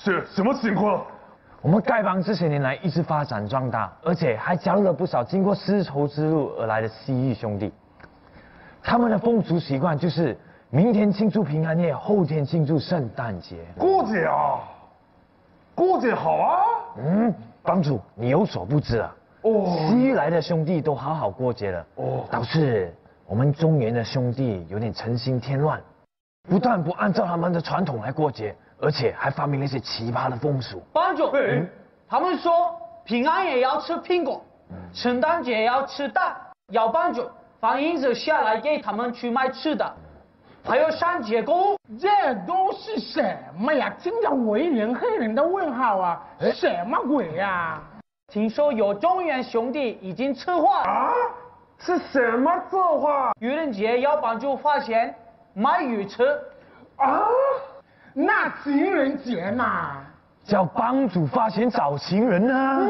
是什么情况？ 我们丐帮这些年来一直发展壮大，而且还加入了不少经过丝绸之路而来的西域兄弟。他们的风俗习惯就是明天庆祝平安夜，后天庆祝圣诞节。 过节啊，过节好啊。 帮主，你有所不知啊。西域来的兄弟都好好过节了。导致我们中原的兄弟有点成心添乱，不但不按照他们的传统来过节，而且还发明了一些奇葩的风俗。 帮主，他们说平安夜要吃苹果，圣诞节要吃蛋，要帮主放银子下来给他们去买吃的，还有上节工。 这都是什么呀？听着为人黑人的问号啊！什么鬼呀？ 听说有中原兄弟已经策划啊？是什么策划？ 愚人节要帮助发钱买鱼吃。 啊？那情人节嘛？ 叫帮主发钱找情人啊！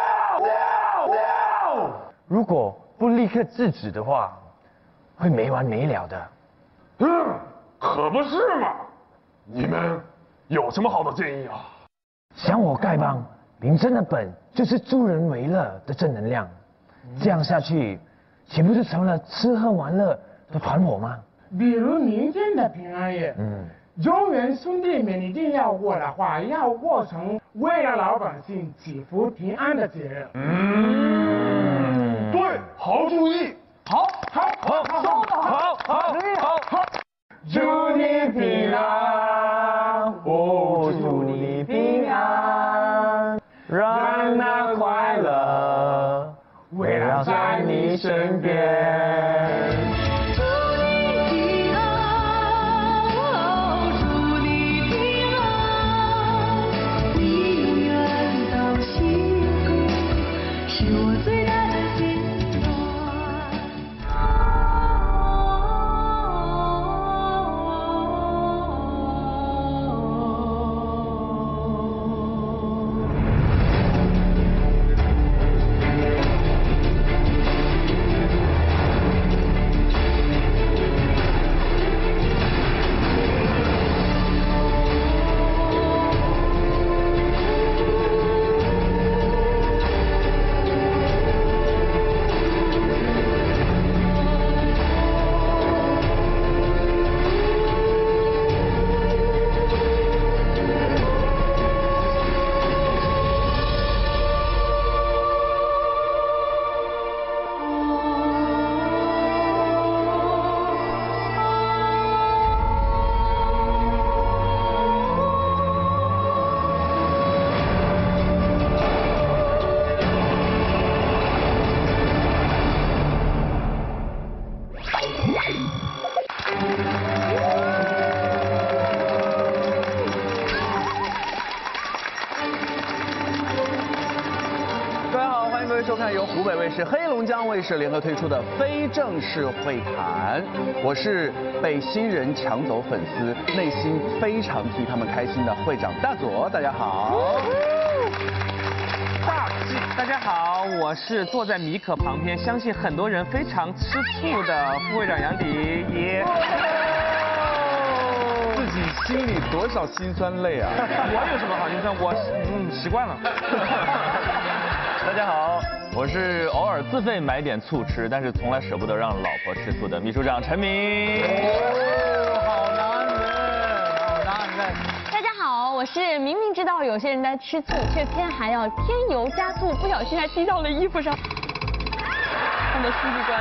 如果不立刻制止的话，会没完没了的。 可不是嘛！你们有什么好的建议啊？ 想我丐帮名正的本就是助人为乐的正能量，这样下去，岂不是成了吃喝玩乐的团伙吗？ 比如明天的平安夜，中原兄弟们一定要过的话，要过成为了老百姓祈福平安的节日。 对，好主意。 好，说得好。 祝你平安， 祝你平安，让那快乐围绕在你身边。 祝你平安，祝你平安，你永远都幸福，是我最大的心愿。 收看由湖北卫视、黑龙江卫视联合推出的非正式会谈，我是被新人抢走粉丝，内心非常替他们开心的会长大佐，大家好。 大家好，我是坐在米可旁边，相信很多人非常吃醋的副会长杨迪耶。 自己心里多少辛酸泪啊！ 我有什么好心酸？我习惯了。 大家好，我是偶尔自费买点醋吃，但是从来舍不得让老婆吃醋的秘书长陈明。 好男人，好男人。 大家好，我是明明知道有些人在吃醋，却偏还要添油加醋，不小心还滴到了衣服上。他的司机官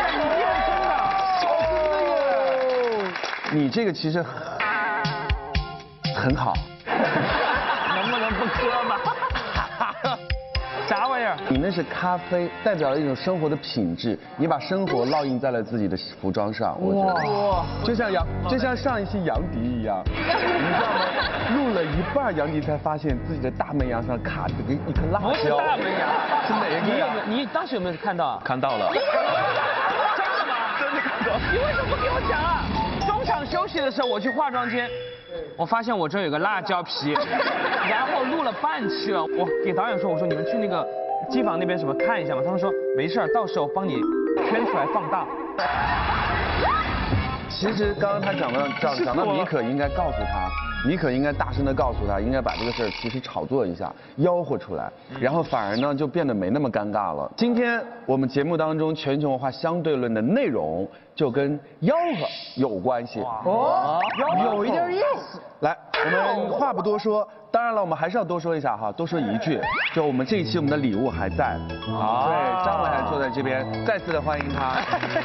你这个其实很好， 能不能不喝嘛？ 啥玩意儿？ 你那是咖啡，代表了一种生活的品质，你把生活烙印在了自己的服装上，我觉得，就像上一期杨迪一样，你知道吗？录了一半，杨迪才发现自己的大门牙上卡着一颗辣椒。 不是大门牙， 是哪一个？ 你当时有没有看到？ 看到了。 真的吗？ 真的看到。 你为什么不给我讲啊？中场休息的时候，我去化妆间，我发现我这有个辣椒皮，然后录了半期了。我给导演说，我说你们去那个机房那边什么看一下嘛。他们说没事儿，到时候帮你圈出来放大。 其实刚刚他讲到米可，应该告诉他， 你可应该大声的告诉他，应该把这个事儿其实炒作一下，吆喝出来，然后反而呢就变得没那么尴尬了。今天我们节目当中全球文化相对论的内容就跟吆喝有关系。 哦，有一点意思。 来，我们话不多说，当然了，我们还是要多说一下哈，多说一句，就我们这一期我们的礼物还在。好，对，张伟还坐在这边，再次的欢迎他。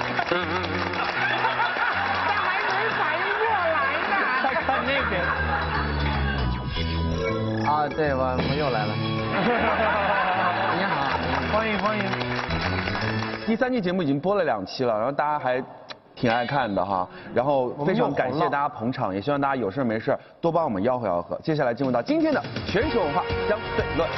看那边。 啊，对，我又来了。你好， 欢迎。第3期节目已经播了2期了，然后大家还挺爱看的哈，然后非常感谢大家捧场，也希望大家有事没事多帮我们吆喝吆喝。接下来进入到今天的全球文化相对论。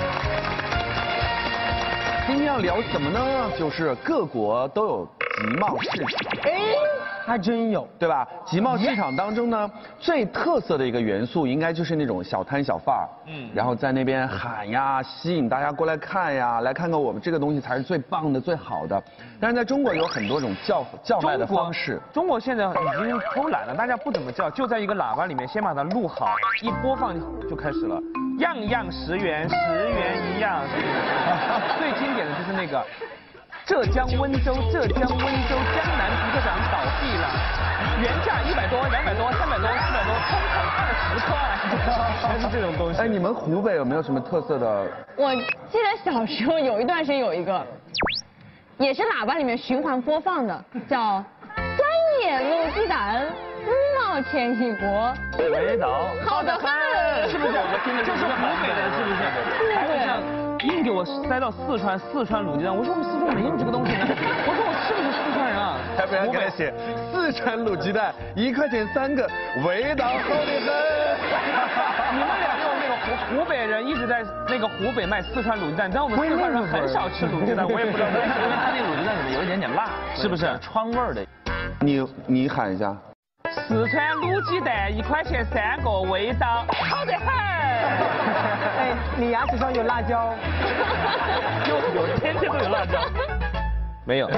今天要聊什么呢？就是各国都有集贸市场。 还真有， 对吧？集贸市场当中呢，最特色的一个元素应该就是那种小摊小贩儿，然后在那边喊呀，吸引大家过来看呀，来看看我们这个东西才是最棒的、最好的。但是在中国有很多种叫卖的方式。 中国现在已经偷懒了，大家不怎么叫，就在一个喇叭里面先把它录好，一播放就开始了，样样10元，10元一样。最经典的就是那个。浙江温州，江南皮革厂倒闭了，原价100多、200多、300多、400多，通通20块，全是这种东西。 哎，你们湖北有没有什么特色的？ 我记得小时候有一段时间有一个，也是喇叭里面循环播放的，叫酸野卤鸡蛋，5毛钱一锅， 味道好得很， 是不是？这是湖北的，是不是？还有像硬给我塞到四川卤鸡蛋，我说我们四川没有这个东西呢，我说我是不是四川人啊？ 还不让给他写四川卤鸡蛋，1块钱3个，味道好得很。 你们俩用那个湖北人一直在那个湖北卖四川卤鸡蛋，但我们四川人很少吃卤鸡蛋，我也不知道为什么， 因为他那个卤鸡蛋里面有一点点辣， 是不是？ 川味儿的。 你喊一下。 四川卤鸡蛋1块钱3个，味道好得很。 哎，你牙齿上有辣椒？ 有，天天都有辣椒。 没有。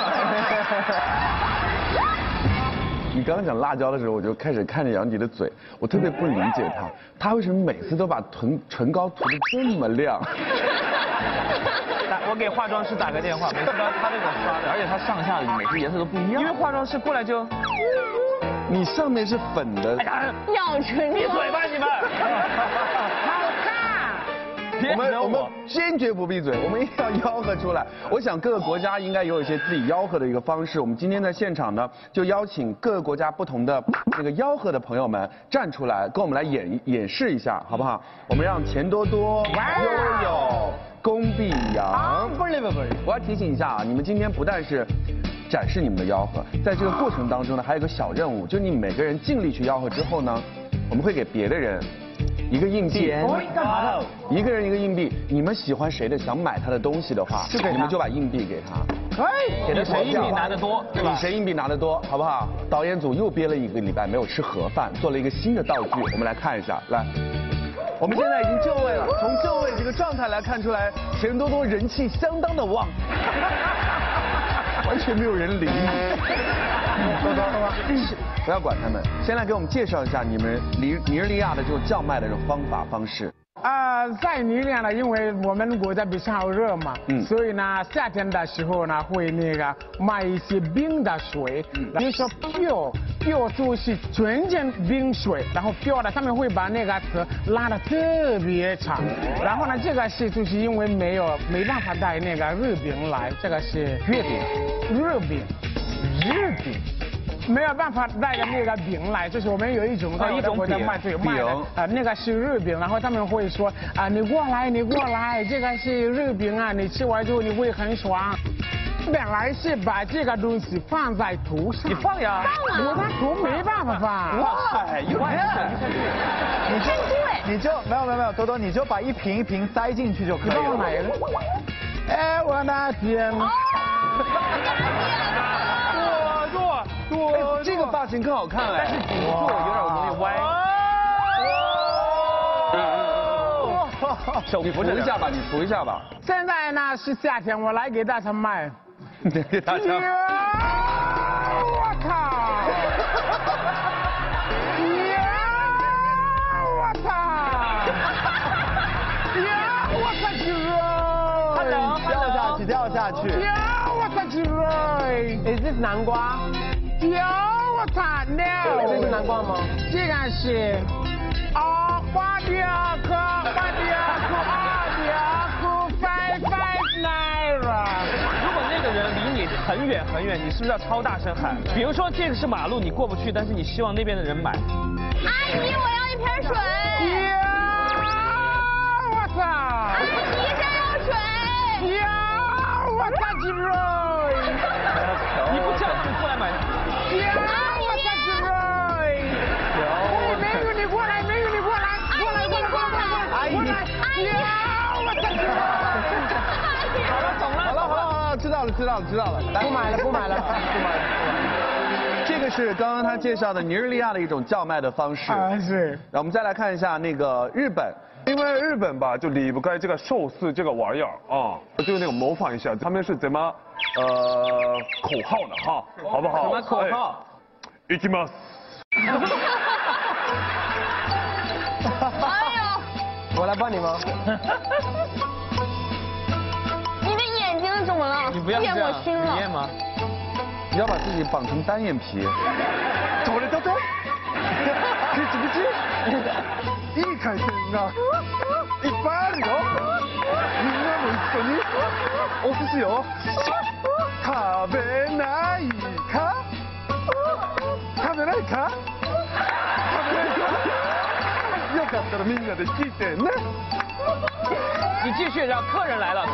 你刚刚讲辣椒的时候，我就开始看着杨迪的嘴，我特别不理解他为什么每次都把唇膏涂得这么亮？ 我给化妆师打个电话，每次他这个刷的， 而且它上下每次颜色都不一样。 因为化妆师过来就， 你上面是粉的。 哎呀， 咬唇。 闭嘴吧你们！ 我们坚决不闭嘴，我们一定要吆喝出来。我想各个国家应该也有一些自己吆喝的一个方式。我们今天在现场呢，就邀请各个国家不同的这个吆喝的朋友们站出来，跟我们来演示一下，好不好？我们让钱多多、悠悠、龚碧阳。我要提醒一下啊，你们今天不但是展示你们的吆喝，在这个过程当中呢，还有一个小任务，就是你们每个人尽力去吆喝之后呢，我们会给别的人一个硬币， 干嘛的？ 一个人一个硬币，你们喜欢谁的，想买他的东西的话，你们就把硬币给他。 给他谁硬币拿得多，对吧？ 比谁硬币拿得多，好不好？导演组又憋了1个礼拜没有吃盒饭，做了一个新的道具，我们来看一下。来，我们现在已经就位了，从就位这个状态来看出来，钱多多人气相当的旺，完全没有人理你。多多，不要管他们，先来给我们介绍一下你们尼日利亚的这种叫卖的这种方式。 在尼日利亚呢，因为我们国家比较热嘛，所以呢，夏天的时候呢，会卖一些冰的水，比如说票就是纯正冰水，然后票的上面会把那个词拉得特别长，然后呢，这个是就是因为没办法带那个日饼来，这个是月饼，日饼。没有办法带着那个饼来，就是我们有一种在我的国家卖的那个是日饼，然后他们会说你过来，这个是日饼啊，你吃完之后你会很爽。本来是把这个东西放在头上， 你放呀， 我的头没办法放。 哇塞，有点， 你就没有，多多你就把一瓶一瓶塞进去就可以了。 来了，哎，我的天！ 这个发型更好看哎， 但是顶住有点容易歪。 手扶一下吧，你扶一下吧。 现在呢是夏天，我来给大家卖。 给大家。 我靠！ 这是南瓜。有，我操 ，no！ 这是南瓜吗？ 这个是，花雕壳，5 naira。 如果那个人离你很远很远，你是不是要超大声喊？比如说这个是马路，你过不去，但是你希望那边的人买。 阿姨，我要一瓶水。 我操！ 阿姨，这儿有水。 我操，鸡肉！ 你不叫他们过来买？ 我操，鸡肉！美女，你过来，美女，你过来，过来，过来，过来！阿姨，我操，鸡肉！ 好了，懂了。 好了，知道了。 不买了。 不买了。这个是刚刚他介绍的尼日利亚的一种叫卖的方式。 是。 然后我们再来看一下那个日本。 因为日本吧，就离不开这个寿司这个玩意儿啊，就那种模仿一下，他们是怎么口号的哈，好不好？ 什么口号？ いきます。 哎呦， 我来帮你吗？ 你的眼睛怎么了？ 你不要这样， 骗我心了。 你验吗？ 你要把自己绑成单眼皮。 どれだと？いい回転がいっぱいあるよ。みんなも一緒にお寿司を食べないか？食べないか？よかったらみんなで聞いてね。 你继续，让客人来了。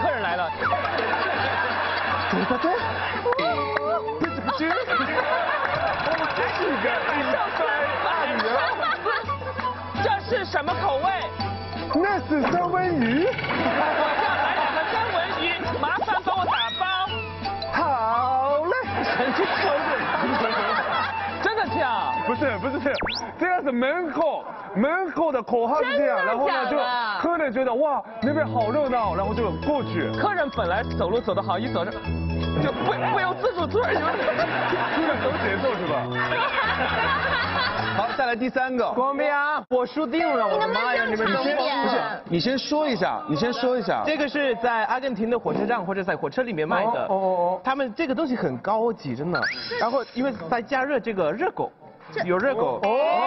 どれだと？プチプチ。お寿司がいっぱいあるよ。 这是什么口味？ 那是三文鱼。 我要来2个三文鱼，麻烦帮我打包。 好嘞。 神经病！真的这样？ 不是这样，这样是门口的口号是这样，然后呢就客人觉得哇那边好热闹，然后就过去。 客人本来走路走得好，一走着就不由自主突然就突然走节奏是吧？ 好，再来第3个。 光明，我输定了，我的妈呀！你们都不是，你先说一下。 这个是在阿根廷的火车站或者在火车里面卖的。他们这个东西很高级，真的。然后因为在加热这个热狗，有热狗。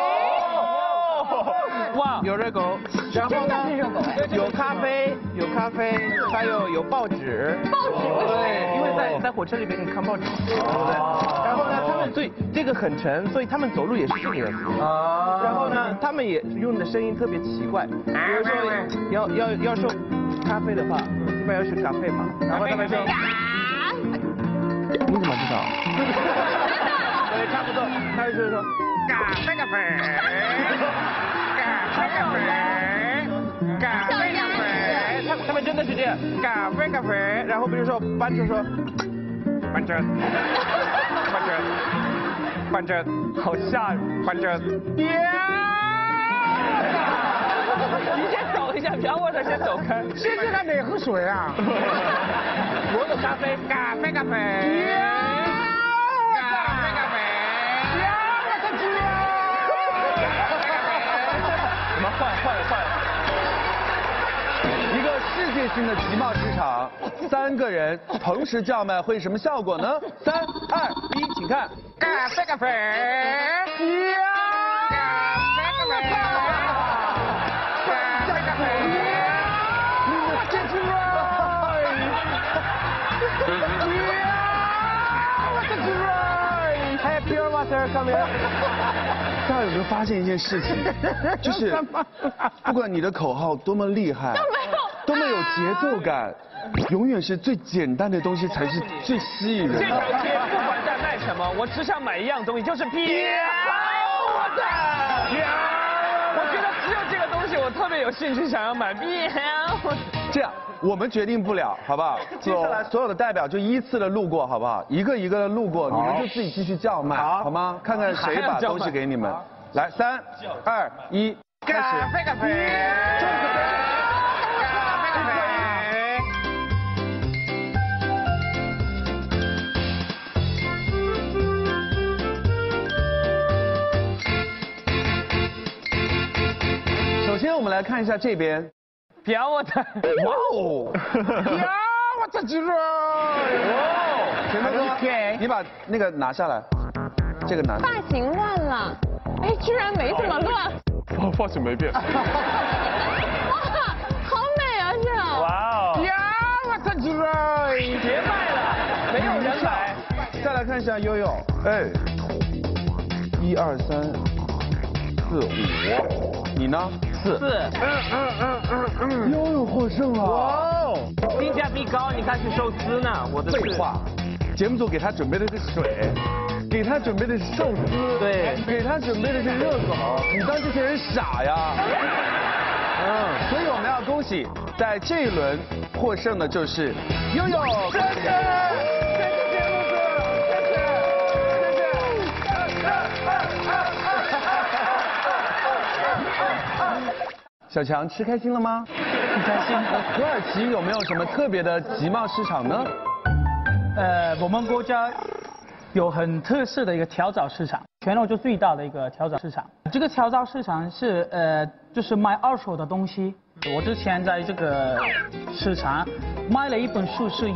哇， 有热狗。然后呢，有咖啡，还有报纸。对，因为在火车里面你看报纸，对不对？然后呢，他们这个很沉，所以他们走路也是这个样子。然后呢，他们也用的声音特别奇怪，比如说要说咖啡的话，一般要是咖啡嘛，然后他们说。你怎么知道？对，差不多，他就是说咖啡。他们真的是这样，咖啡，然后比如说班主说，班主， 好吓人， 班主， 你先走一下，不要我这先走开。 现在还没喝水啊？ 我有咖啡。 什么坏了？ 一个世界性的集贸市场，3个人同时叫卖会什么效果呢？3、2、1，请看。 咖啡。 还有 pure water coming。 大家有没有发现一件事情，就是不管你的口号多么厉害，多么有节奏感，永远是最简单的东西才是最吸引人的。 这条街不管在卖什么，我只想买一样东西，就是飘的。我觉得只有这个东西我特别有兴趣，想要买飘。 这样，我们决定不了，好不好？接下来所有的代表就依次的路过，好不好？一个一个的路过，你们就自己继续叫卖，好吗？看看谁把东西给你们。来，3、2、1，开始。 咖啡。 首先，我们来看一下这边。 飘我的， 哇哦！ 我这鸡肉。 田哥哥，你把那个拿下来，这个拿。 发型乱了，哎，居然没怎么乱。 发型没变。 哇，好美啊这！ 哇哦！ 呀，我这鸡肉别卖了，没有人买。 再来看一下悠悠，哎，1、2、3、4、5，你呢？4。悠悠获胜了。哇哦！ 性价比高，你看去寿司呢，我的废话，节目组给他准备的是水，给他准备的是寿司， 对， 给他准备的是热狗，你当这些人傻呀？所以我们要恭喜，在这一轮获胜的就是悠悠，谢谢，谢谢节目组，谢谢。小强吃开心了吗？ 很开心。 土耳其有没有什么特别的集贸市场呢？ 我们国家有很特色的一个跳蚤市场，全欧洲最大的一个跳蚤市场。这个跳蚤市场是就是卖二手的东西。我之前在这个市场买了一本书，是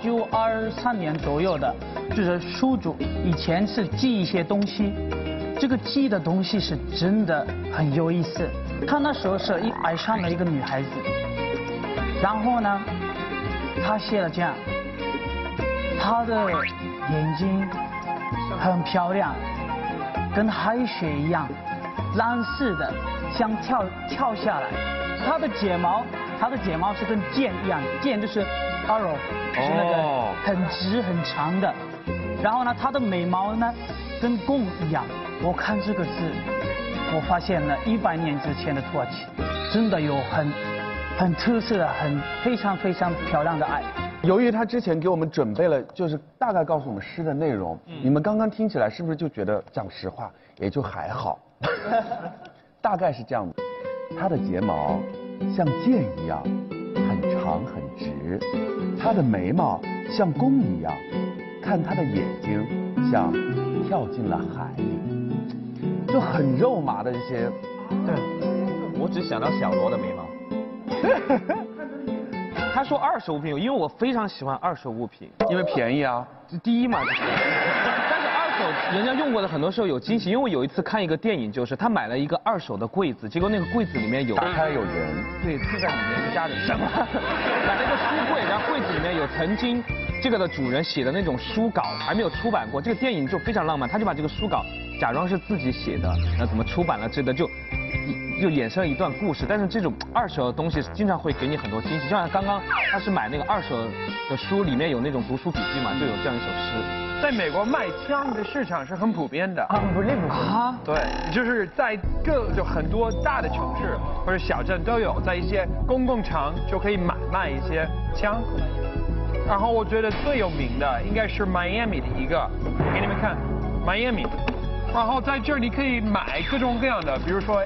1923年左右的，就是书主以前是记一些东西，这个记的东西是真的很有意思。他那时候是爱上了一个女孩子，然后呢，他写了这样。她的眼睛很漂亮，跟海水一样，蓝色的，像跳下来。她的睫毛是跟剑一样，剑就是 arrow， 是那个很直很长的。然后呢，她的眉毛呢跟弓一样。我看这个字，我发现了100年之前的土耳其真的有很特色的、非常非常漂亮的爱。 由于他之前给我们准备了，就是大概告诉我们诗的内容，你们刚刚听起来是不是就觉得讲实话也就还好？大概是这样的，他的睫毛像剑一样很长很直，他的眉毛像弓一样，看他的眼睛像跳进了海里，就很肉麻的这些。 对，我只想到小罗的眉毛。 他说二手物品，因为我非常喜欢二手物品， 因为便宜啊， 第一嘛。但是二手人家用过的很多时候有惊喜，因为我有一次看一个电影，就是他买了一个二手的柜子，结果那个柜子里面有打开有人， 对，住在里面是家人什么？买了一个书柜，然后柜子里面有曾经这个的主人写的那种书稿，还没有出版过。这个电影就非常浪漫，他就把这个书稿假装是自己写的，那怎么出版了这个就衍生了一段故事。但是这种二手的东西经常会给你很多惊喜，就像刚刚他是买那个二手的书，里面有那种读书笔记嘛，就有这样一首诗。 在美国卖枪的市场是很普遍的。 啊， 对，就是在就很多大的城市或者小镇都有，在一些公共场就可以买卖一些枪。然后我觉得最有名的应该是 Miami 的一个，我给你们看 Miami。然后在这儿你可以买各种各样的，比如说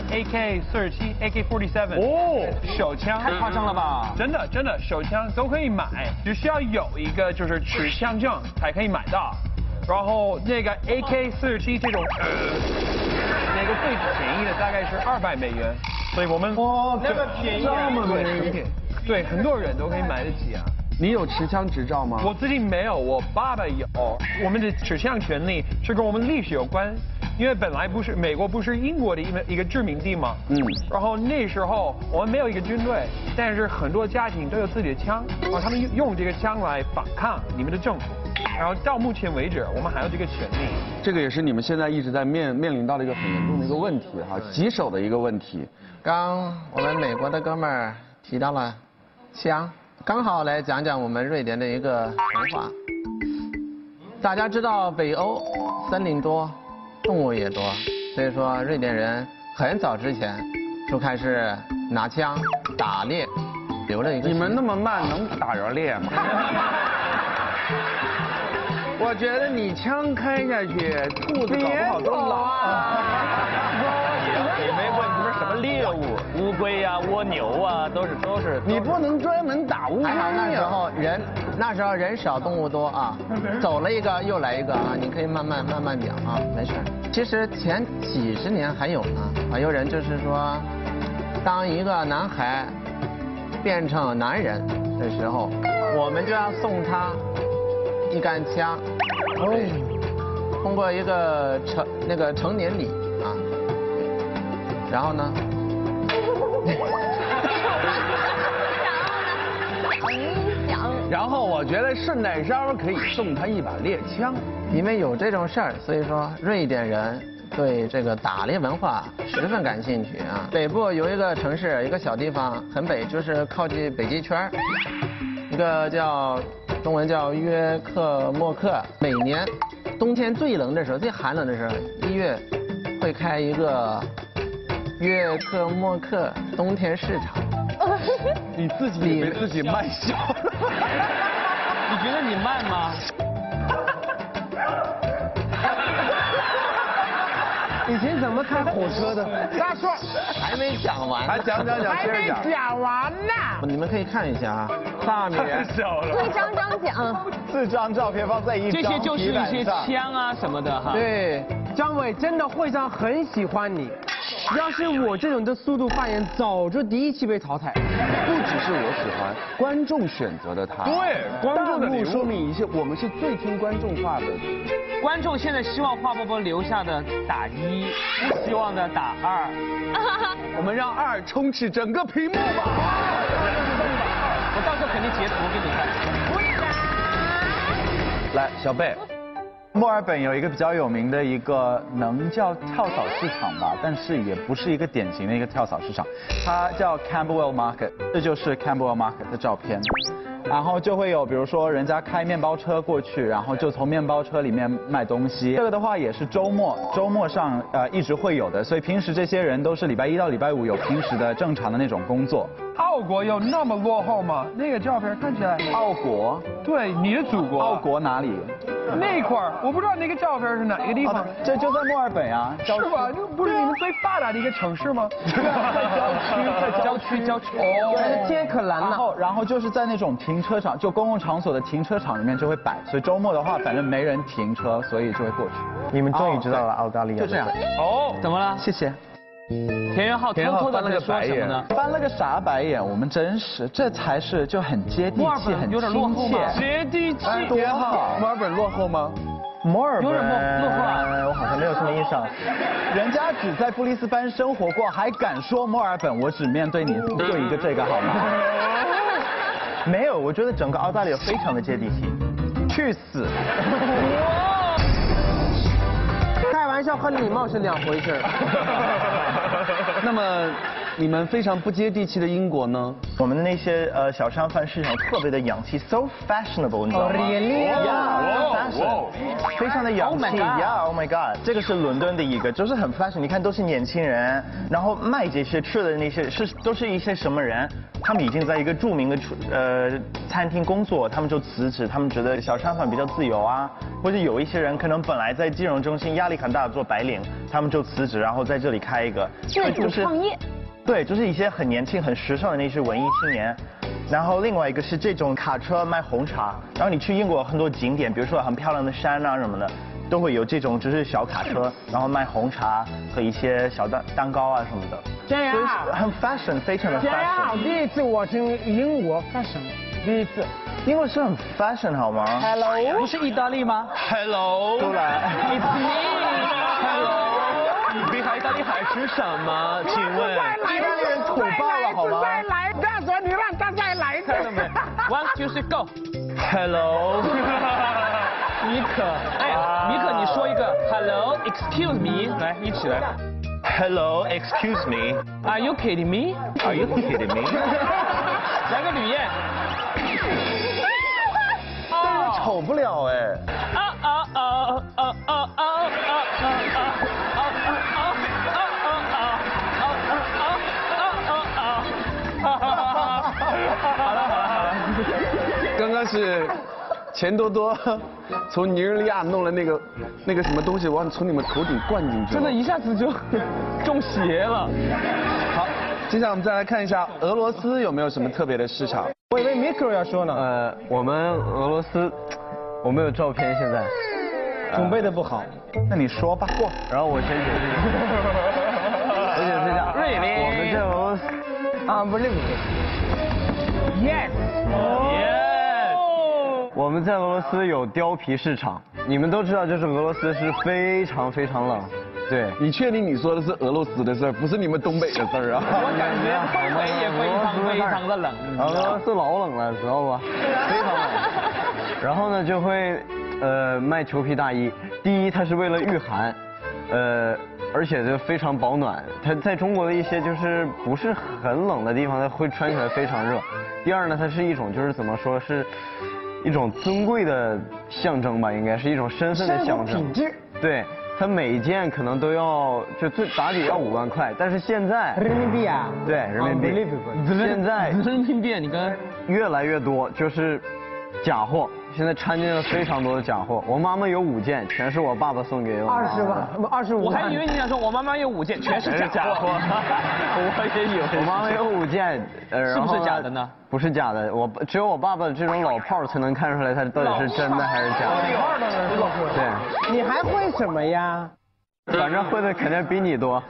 AK-47、AK-47，手枪， 太夸张了吧？ 真的手枪都可以买，只需要有一个就是持枪证才可以买到。然后那个 AK-47这种，那个最便宜的大概是200美元，所以我们那么便宜啊， 这么便宜，对，很多人都可以买得起啊。 你有持枪执照吗？ 我自己没有，我爸爸有。我们的持枪权利是跟我们历史有关，因为本来不是美国不是英国的一个殖民地嘛。然后那时候我们没有一个军队，但是很多家庭都有自己的枪，然后他们用这个枪来反抗你们的政府。然后到目前为止，我们还有这个权利。 这个也是你们现在一直在面临到的一个很严重的一个问题哈，棘手的一个问题。 刚我们美国的哥们儿提到了枪。刚好来讲讲我们瑞典的一个神话。大家知道北欧森林多，动物也多，所以说瑞典人很早之前就开始拿枪打猎，留了一个。 你们那么慢，能打着猎吗？我觉得你枪开下去，兔子搞不好都老。 也没问什么什么猎物，乌龟呀、蜗牛啊，都是。 你不能专门打乌龟呀。 还好那时候人少动物多啊，走了一个又来一个啊，你可以慢慢讲啊，没事。其实前几十年还有呢，还有人就是说，当一个男孩变成男人的时候，我们就要送他一杆枪，对，通过一个成年礼啊，然后呢？ 然后我觉得圣诞稍可以送他一把猎枪， 因为有这种事儿，所以说瑞典人对这个打猎文化十分感兴趣啊。北部有一个城市，一个小地方，很北，就是靠近北极圈，一个叫中文叫约克莫克。每年冬天最冷的时候，最寒冷的时候，1月会开一个约克莫克冬天市场。 你自己以为自己慢笑？ 你觉得你慢吗？ 以前怎么开火车的？ 他说还没讲完， 还讲， 还没接着讲。 讲完呢。 你们可以看一下啊，上面对张张讲， 4张照片放在一张这些就是一些皮板上枪啊什么的哈。 对，张伟真的会长很喜欢你。要是我这种的速度发言，早就第1期被淘汰。 不只是我喜欢，观众选择的他。 对观众的礼物弹幕说明一切，我们是最听观众话的。 观众现在希望华伯伯留下的打1，不希望的打2。 我们让2充斥整个屏幕吧。 我到时候肯定截图给你看。 来，小贝，墨尔本有一个比较有名的一个能叫跳蚤市场吧，但是也不是一个典型的一个跳蚤市场，它叫 Camberwell Market， 这就是 Camberwell Market 的照片。然后就会有，比如说人家开面包车过去，然后就从面包车里面卖东西。这个的话也是周末上一直会有的，所以平时这些人都是礼拜1到礼拜5有平时的正常的那种工作。 澳国有那么落后吗？那个照片看起来。 澳国？ 对，你的祖国。 澳国哪里？ 那块儿，我不知道那个照片是哪个地方。 这就在墨尔本啊。 是吧？这不是你们最发达的一个城市吗？ 在郊区。 哦，天可蓝了。 然后就是在那种停车场，就公共场所的停车场里面就会摆，所以周末的话，反正没人停车，所以就会过去。 你们终于知道了澳大利亚。 就这样。 哦，怎么了？ 谢谢。 田元浩偷偷的在说什么呢？ 翻了个啥白眼？我们真是，这才是就很接地气，很有点落后吗？ 接地气， 多好。墨尔本落后吗？ 墨尔本有点落后啊。 我好像没有什么印象。 人家只在布里斯班生活过，还敢说墨尔本？我只面对你就一个这个好吗？ 没有，我觉得整个澳大利亚非常的接地气。去死！开玩笑和礼貌是2回事。 那么，你们非常不接地气的英国呢？ 我们的那些小商贩市场特别的洋气 ，so fashionable， 你知道吗 Really？ Yeah， 非常的洋气 ，Yeah，Oh my God， 这个是伦敦的一个，就是很 fashion， 你看都是年轻人，然后卖这些吃的那些都是一些什么人？他们已经在一个著名的餐厅工作，他们就辞职，他们觉得小商贩比较自由啊，或者有一些人可能本来在金融中心压力很大做白领，他们就辞职，然后在这里开一个， 自主创业。 对，就是一些很年轻、很时尚的那些文艺青年。然后另外一个是这种卡车卖红茶，然后你去英国很多景点，比如说很漂亮的山啊什么的，都会有这种就是小卡车，然后卖红茶和一些小蛋糕啊什么的。 这样很 fashion， 非常的 fashion。 这样，第一次我听英国 fashion， 第一次。 英国是很 fashion 好吗 ？Hello， 不是意大利吗 ？Hello， 出来 ，It's me。Hello， 北海意大利海吃什么？请问？ 意大利人土爆了好吗？ 再来，这样说你让他再来一次。 One two three go。Hello。米可，哎，米可，你说一个 Hello，Excuse me， 来，一起来。 Hello, excuse me. Are you kidding me? Are you kidding me? 来个吕燕。 但是丑不了哎。 刚刚是钱多多从尼日利亚弄了那个什么东西，往从你们头顶灌进去， 真的一下子就中邪了。 好，接下来我们再来看一下俄罗斯有没有什么特别的市场。 我以为 Miko 要说呢。我们俄罗斯我没有照片，现在准备的不好。 那你说吧。 然后我先解释一下。我解释一下。 瑞丽。 我们在俄罗斯。不是。 Yes。 我们在俄罗斯有貂皮市场，你们都知道，就是俄罗斯是非常非常冷。对， 你确定你说的是俄罗斯的事儿，不是你们东北的事儿啊？ 我感觉东北也非常的冷。 俄罗斯老冷了，知道吧？非常冷。然后呢，就会卖裘皮大衣。第一，它是为了御寒，而且就非常保暖。它在中国的一些就是不是很冷的地方，它会穿起来非常热。第二呢，它是一种就是怎么说是一种尊贵的象征吧，应该是一种身份的象征。品质。对。它每一件可能都要就最打底要5万块，但是现在人民币啊？ 对，人民币。现在人民币，你跟越来越多就是假货，现在掺进了非常多的假货。我妈妈有5件，全是我爸爸送给我。 20万，25万。 我还以为你想说我妈妈有5件，全是假货。 我也有，我妈妈有5件， 是不是假的呢？ 不是假的，只有我爸爸这种老炮儿才能看出来它到底是真的还是假的。 老炮儿都能说出来。 对。 你还会什么呀？ 反正会的肯定比你多。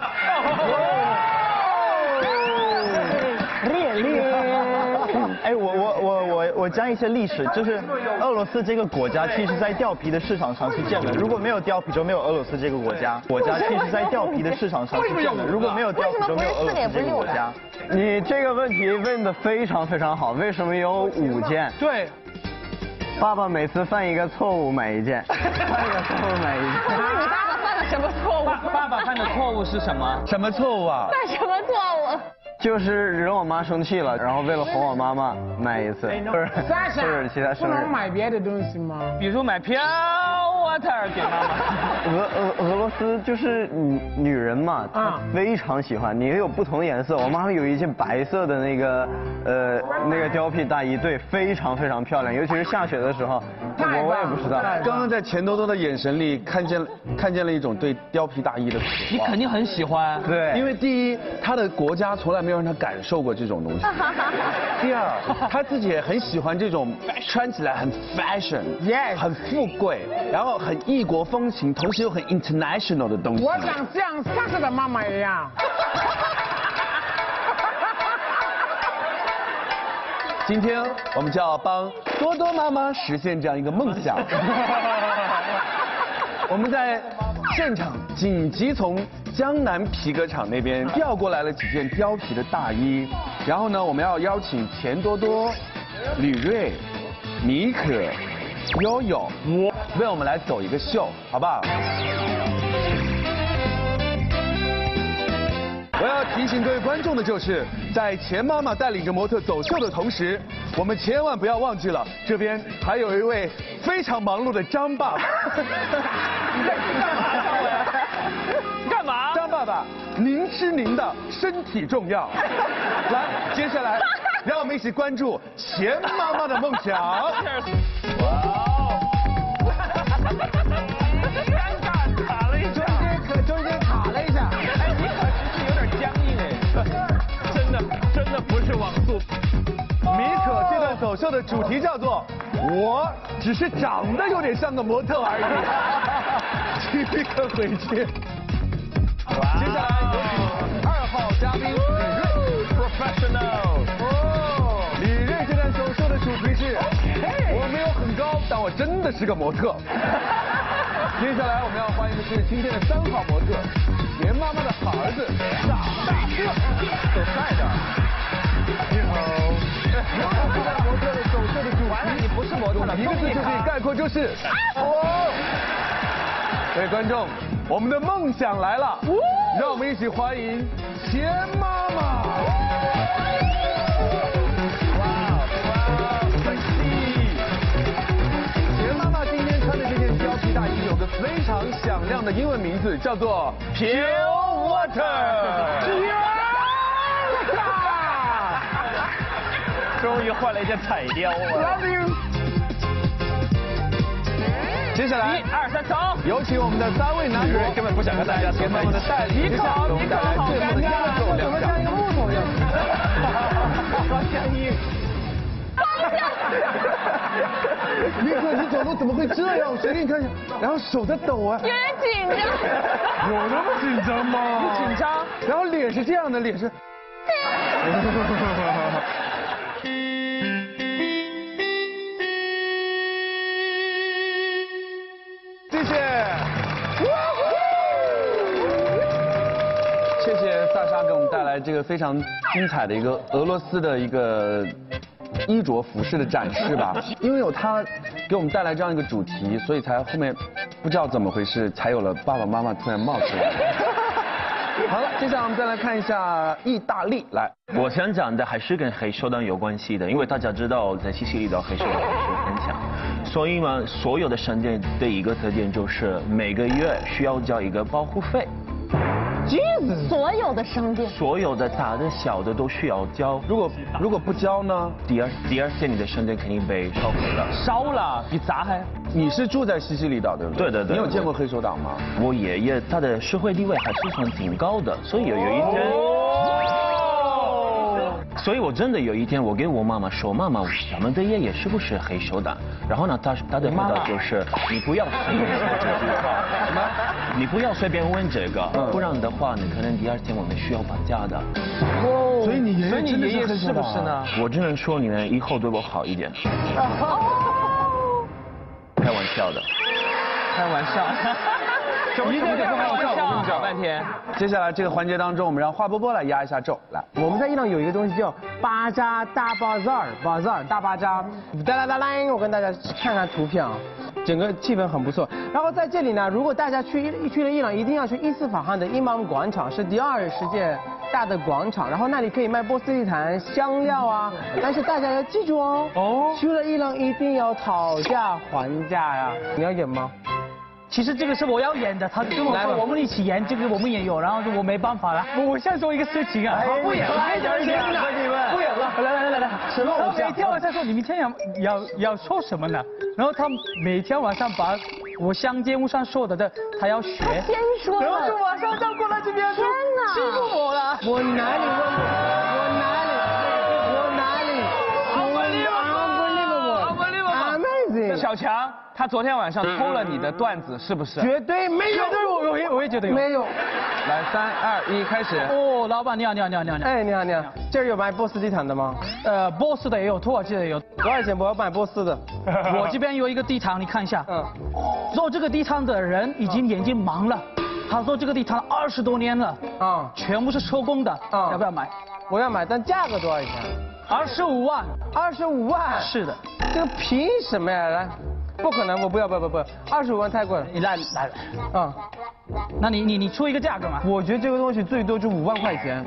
哎，我讲一些历史，就是俄罗斯这个国家，其实在貂皮的市场上是这样的，如果没有貂皮，就没有俄罗斯这个国家。国家其实在貂皮的市场上是这样的，如果没有貂皮，就没有俄罗斯这个国家。 你这个问题问得非常非常好，为什么有5件？ 对。 爸爸每次犯一个错误买1件，犯一个错误买1件。 那你爸爸犯了什么错误？ 爸爸犯的错误是什么？ 什么错误啊？ 犯什么错误？ 就是惹我妈生气了，然后为了哄我妈妈买一次，或者其他生日。 不能买别的东西吗？ 比如买Pure Water给妈妈。 俄罗斯就是女人嘛，她非常喜欢。你有不同的颜色，我妈有一件白色的那个貂皮大衣，对，非常非常漂亮，尤其是下雪的时候。我也不知道。 刚刚在钱多多的眼神里看见了一种对貂皮大衣的渴望。 你肯定很喜欢。 对。 因为第一，他的国家从来没有让他感受过这种东西。第二，他自己也很喜欢这种穿起来很 fashion， 很富贵，然后很异国风情，同时又很 international 的东西。 我想像萨克的妈妈一样。 今天我们就要帮多多妈妈实现这样一个梦想。我们在现场紧急从江南皮革厂那边调过来了几件貂皮的大衣，然后呢，我们要邀请钱多多、吕瑞、米可、悠悠为我们来走一个秀，好不好？我要提醒各位观众的就是，在钱妈妈带领着模特走秀的同时，我们千万不要忘记了，这边还有一位非常忙碌的张爸爸。 干嘛？ 张爸爸，您吃您的，身体重要。来，接下来让我们一起关注钱妈妈的梦想。哇哦！ 尴尬，卡了一下。 中间卡了一下。 哎，你可是有点僵硬哎。真的不是网速。 米可这段走秀的主题叫做“我只是长得有点像个模特而已”。立刻回去。接下来有请2号嘉宾李瑞 ，Professional。李瑞这段走秀的主题是“我没有很高，但我真的是个模特”。接下来我们要欢迎的是今天的3号模特，钱妈妈的好儿子傻大个，走帅的。你好。模特的走秀的主题， 完了，你不是模特了， 一个字就可以概括，就是各位观众，我们的梦想来了，让我们一起欢迎钱妈妈。钱妈妈今天穿的这件貂皮大衣有个非常响亮的英文名字，叫做 Pure Water。 终于换了一件彩貂了。 接下来 1、2、3，走！ 有请我们的3位男模， 根本不想跟大家钱妈妈的带领之下，我们带来最后的压轴亮相。 像一个木头一样。 米可，你走路怎么会这样？我随便看一下，然后手在抖啊。 有点紧张。 有那么紧张吗？ 你紧张？ 然后脸是这样的，脸是。 谢。谢谢萨莎给我们带来这个非常精彩的一个俄罗斯的一个衣着服饰的展示吧。因为有他给我们带来这样一个主题，所以才后面不知道怎么回事，才有了爸爸妈妈突然冒出来。好了，接下来我们再来看一下意大利。来， 我想讲的还是跟黑手党有关系的，因为大家知道在西西里岛黑手党是很强，所以嘛，所有的商店的一个特点就是每个月需要交一个保护费。 所有的商店， 所有的大的小的都需要交。 如果不交呢？ 第二天你的商店肯定被烧毁了。 烧了，比砸还。 你是住在西西里岛对不对？ 对。 你有见过黑手党吗？ 我爷爷他的社会地位还是算挺高的，所以有一天。所以我真的有一天，我跟我妈妈说，妈妈，咱们的爷爷是不是黑手党？然后呢，他的回答就是，你不要随便说这句话，你不要随便问这个，不然的话，你可能第二天我们需要搬家的。 所以你爷爷是不是呢？ 我只能说你们以后对我好一点。开玩笑的。 开玩笑。你这个开玩笑，我跟你讲半天。 接下来这个环节当中，我们让华波波来压一下轴。来， 我们在伊朗有一个东西叫巴扎大巴扎尔大巴扎。我跟大家看看图片啊，整个气氛很不错。然后在这里呢，如果大家去了伊朗，一定要去伊斯法罕的伊玛目广场，是第20世界大的广场。然后那里可以卖波斯地毯、香料啊。但是大家要记住哦，去了伊朗一定要讨价还价呀。你要演吗？ 其实这个是我要演的，他跟我说我们一起演，这个我们也有，然后我没办法了。我现在说一个事情啊，不演了，不演了，来，什么偶像？每天晚上说你明天要说什么呢？然后他每天晚上把我上节目上说的他要学。 他先说了， 然后就马上就过来这边说，欺负我了。 我哪里问我哪里？ 小强，他昨天晚上偷了你的段子，是不是？ 绝对没有， 我也觉得有。 没有。 来，3、2、1，开始。 哦，老板你好。 哎，你好。这儿有卖波斯地毯的吗？ 波斯的也有，土耳其的也有。 多少钱？我要买波斯的。 我这边有一个地毯，你看一下。做这个地毯的人已经眼睛盲了，他做这个地毯20多年了。全部是手工的。要不要买？ 我要买，但价格多少钱 ？25万。 25万？ 是的。 这个凭什么呀？来，不可能，我不要，25万太贵了。 你来。那你出一个价格嘛？ 我觉得这个东西最多就5万块钱。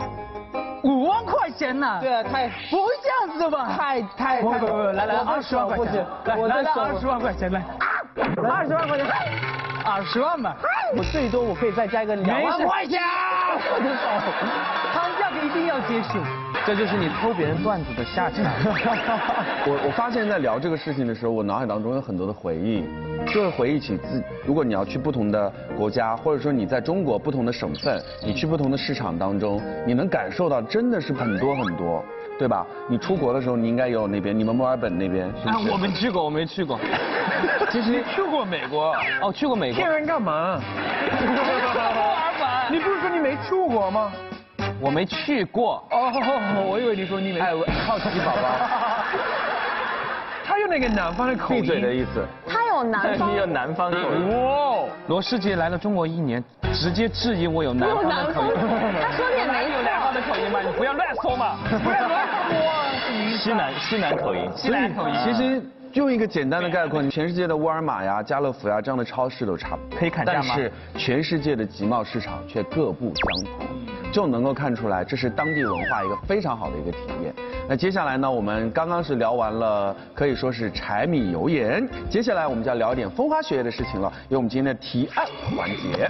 5万块钱呢？ 对啊，太不会这样子吧？ 太不，来 20万块钱，来20万块钱来 ，20万块钱 ，20万嘛。 我最多我可以再加一个2万块钱。 我的手，他价格一定要接受。 这就是你偷别人段子的下场。 我发现在聊这个事情的时候，我脑海当中有很多的回忆，就是回忆起如果你要去不同的国家，或者说你在中国不同的省份，你去不同的市场当中，你能感受到真的是很多，对吧？你出国的时候，你应该有那边，你们墨尔本那边是不是？ 我没去过。其实去过美国。 哦，去过美国。 骗人干嘛？ 墨尔本。 你不是说你没去过吗？ 我没去过。 我以为你说你没。 好奇宝宝。 他有那个南方的口音。 闭嘴的意思。 他有南方。 你有南方口音。 哇！罗世杰来了中国1年，直接质疑我有南方的口音。 他说的也没有南方的口音吗？你不要乱说嘛！不要乱说。 西南口音。 其实用一个简单的概括，全世界的沃尔玛呀、家乐福呀这样的超市都差不多， 可以砍价吗？ 但是全世界的集贸市场却各不相同，就能够看出来这是当地文化一个非常好的一个体验。那接下来呢，我们刚刚是聊完了，可以说是柴米油盐，接下来我们就要聊一点风花雪月的事情了，有我们今天的提案环节。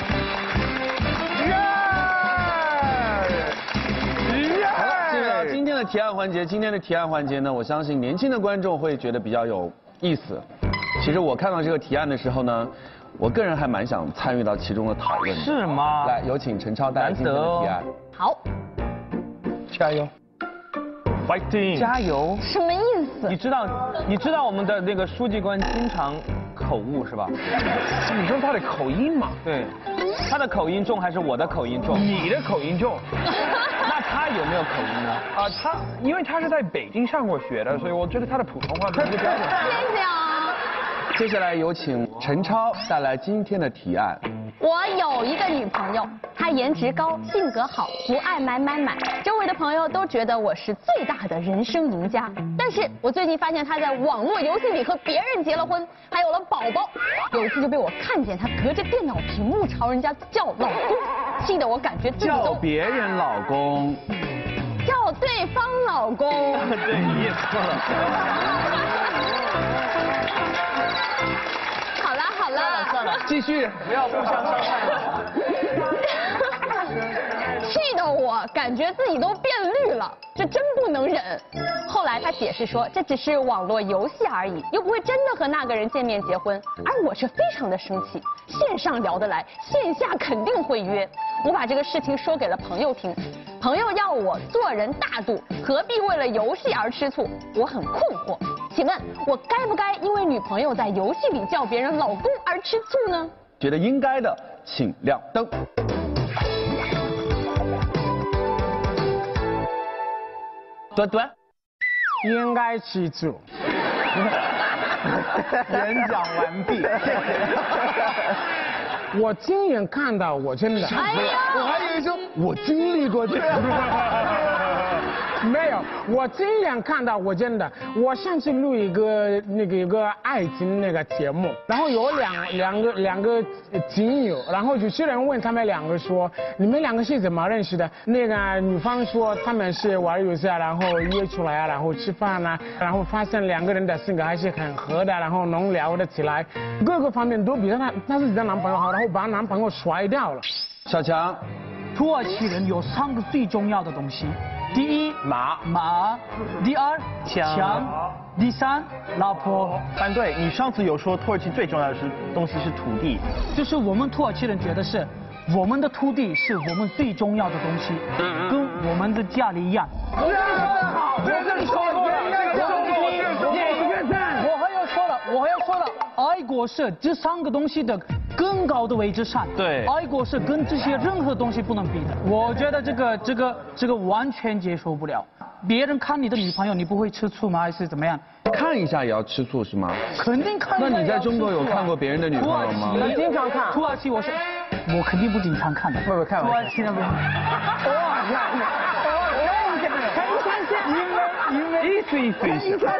今天的提案环节呢，我相信年轻的观众会觉得比较有意思。其实我看到这个提案的时候呢，我个人还蛮想参与到其中的讨论的。 是吗？ 来，有请陈超带来今天的提案。 好， 加油 ，fighting， 加油。 什么意思？ 你知道我们的那个书记官经常口误是吧？ 你说他的口音嘛？ 对，他的口音重还是我的口音重？ 你的口音重。 那他有没有口音呢？ 因为他是在北京上过学的，所以我觉得他的普通话不标准。 谢谢啊。 接下来有请陈超带来今天的提案。 我有一个女朋友，她颜值高，性格好，不爱买，周围的朋友都觉得我是最大的人生赢家。但是我最近发现她在网络游戏里和别人结了婚，还有了宝宝。有一次就被我看见她隔着电脑屏幕朝人家叫老公，气得我感觉自己叫都别人老公， 叫对方老公。 对，你也错了。 好了， 算了，继续，不要互相伤害了。 气得我感觉自己都变绿了，这真不能忍。后来他解释说，这只是网络游戏而已，又不会真的和那个人见面结婚。而我却非常的生气，线上聊得来，线下肯定会约。我把这个事情说给了朋友听，朋友要我做人大度，何必为了游戏而吃醋？我很困惑，请问我该不该因为女朋友在游戏里叫别人老公而吃醋呢？ 觉得应该的，请亮灯。 端端， 应该吃醋。 演讲完毕。 我亲眼看到，我真的。 哎呀， 我还以为说我经历过这个。 没有，我亲眼看到，我真的。我上次录一个有个爱情那个节目，然后有两个情友，然后主持人问他们两个说，你们两个是怎么认识的？那个女方说他们是玩游戏啊，然后约出来啊，然后吃饭啊，然后发现两个人的性格还是很合的，然后能聊得起来，各个方面都比她自己的男朋友好，然后把男朋友甩掉了。 小强， 土耳其人有3个最重要的东西。第一，马；第二，枪；第三，老婆。 反对，你上次有说土耳其最重要的东西是土地， 就是我们土耳其人觉得是我们的土地是我们最重要的东西，跟我们的家里一样。 好，这是错了。 我还要说了，爱国是这3个东西的更高的位置上。 对， 爱国是跟这些任何东西不能比的。我觉得这个完全接受不了。别人看你的女朋友，你不会吃醋吗？还是怎么样？ 看一下也要吃醋是吗？ 肯定看。 那你在中国有看过别人的女朋友吗？ 我经常看。土耳其我肯定不经常看的。 不看。 土耳其那边。因为一岁一下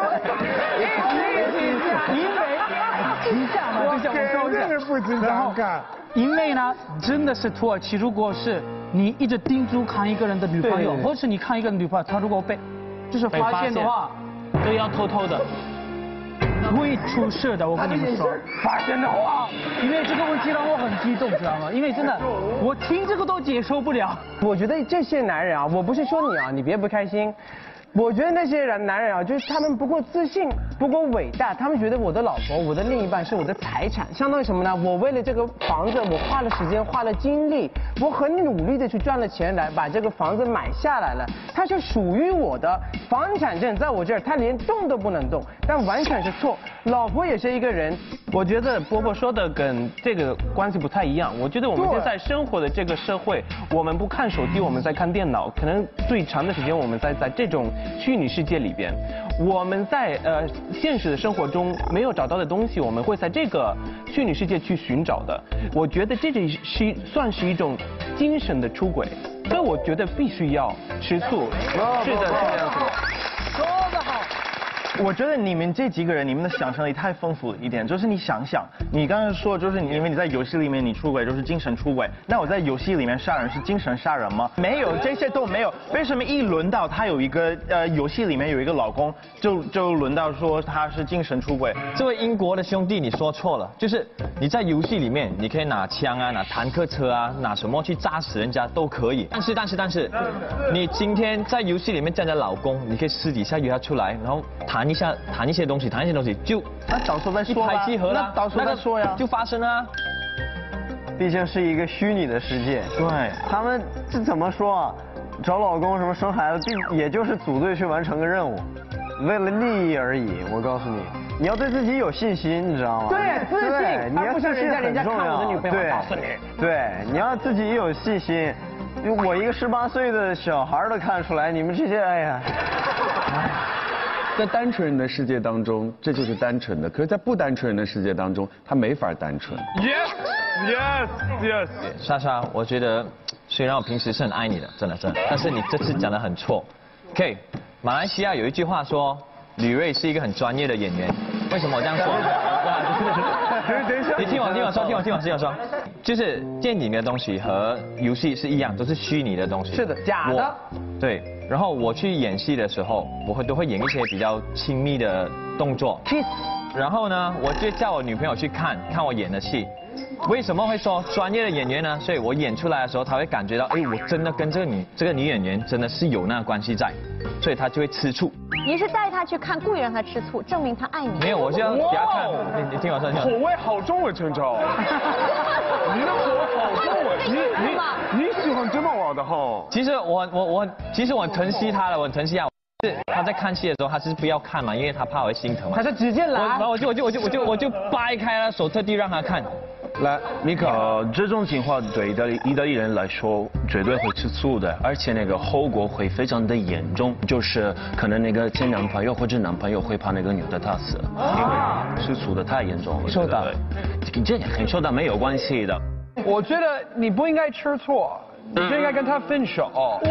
嘛，就像我说的， 真是不经常看。 因为呢，真的是土耳其，如果是你一直盯住看一个人的女朋友，或是你看一个女朋友，她如果就是发现的话， 都要偷偷的， 会出事的。我跟你们说， 发现的话， 因为这个问题让我很激动，知道吗？因为真的，我听这个都接受不了。 我觉得这些男人啊，我不是说你啊，你别不开心。我觉得那些男人啊，就是他们不够自信，不够伟大，他们觉得我的老婆、我的另一半是我的财产，相当于什么呢？我为了这个房子，我花了时间、花了精力，我很努力的去赚了钱来把这个房子买下来了，它是属于我的，房产证在我这儿，他连动都不能动，但完全是错。老婆也是一个人， 我觉得波波说的跟这个关系不太一样。我觉得我们现在生活的这个社会，我们不看手机，我们在看电脑，可能最长的时间我们在这种虚拟世界里边，我们在现实的生活中没有找到的东西，我们会在这个虚拟世界去寻找的。我觉得这算是一种精神的出轨，所以我觉得必须要吃醋。是的，是这样子。 说得好。 我觉得你们这几个人，你们的想象力太丰富了一点。就是你想想，你刚才说就是因为你在游戏里面你出轨就是精神出轨，那我在游戏里面杀人是精神杀人吗？没有，这些都没有。为什么一轮到他有一个游戏里面有一个老公，就轮到说他是精神出轨？ 这位英国的兄弟，你说错了，就是你在游戏里面你可以拿枪啊、拿坦克车啊、拿什么去炸死人家都可以。但是，你今天在游戏里面叫人家老公，你可以私底下约他出来，然后谈一些东西，就那到时候再说吧。 一拍即合了， 那到时候再说呀， 就发生了。 毕竟是一个虚拟的世界， 对， 他们这怎么说啊？找老公什么生孩子，也就是组队去完成个任务，为了利益而已。我告诉你，你要对自己有信心，你知道吗？ 对，自信， 你要不像人家看我的女朋友，告诉你。 对，你要自己有信心。我一个18岁的小孩都看出来，你们这些，哎呀。 在单纯人的世界当中，这就是单纯的；可是，在不单纯人的世界当中，他没法单纯。 Yes。 莎莎，我觉得虽然我平时是很爱你的，真的，但是你这次讲得很错。OK， 马来西亚有一句话说，吕瑞是一个很专业的演员。为什么我这样说？ 等一下， 你听我说，就是电影的东西和游戏是一样，都是虚拟的东西。 是的，假的。 对，然后我去演戏的时候，都会演一些比较亲密的动作 ，kiss。然后呢，我就叫我女朋友去看我演的戏。为什么会说专业的演员呢？所以我演出来的时候，她会感觉到，哎，我真的跟这个女演员真的是有那个关系在，所以她就会吃醋。 你是带她去看，故意让她吃醋，证明她爱你。 没有，我是要给她看。你听我说， 口味好重啊，陈超。你的口味好重啊，你喜欢这么玩的哈？ 其实我很疼惜她了，我很疼惜她。是他在看戏的时候，他是不要看嘛，因为他怕我会心疼嘛。 他是直接来， 然后我就掰开了手，特地让他看。 来，米可， 这种情况对意大利人来说绝对会吃醋的，而且那个后果会非常的严重，就是可能那个前男朋友或者男朋友会把那个女的打死，因为吃醋的太严重了。 受打， 这很受打没有关系的。 我觉得你不应该吃醋，你就应该跟他分手。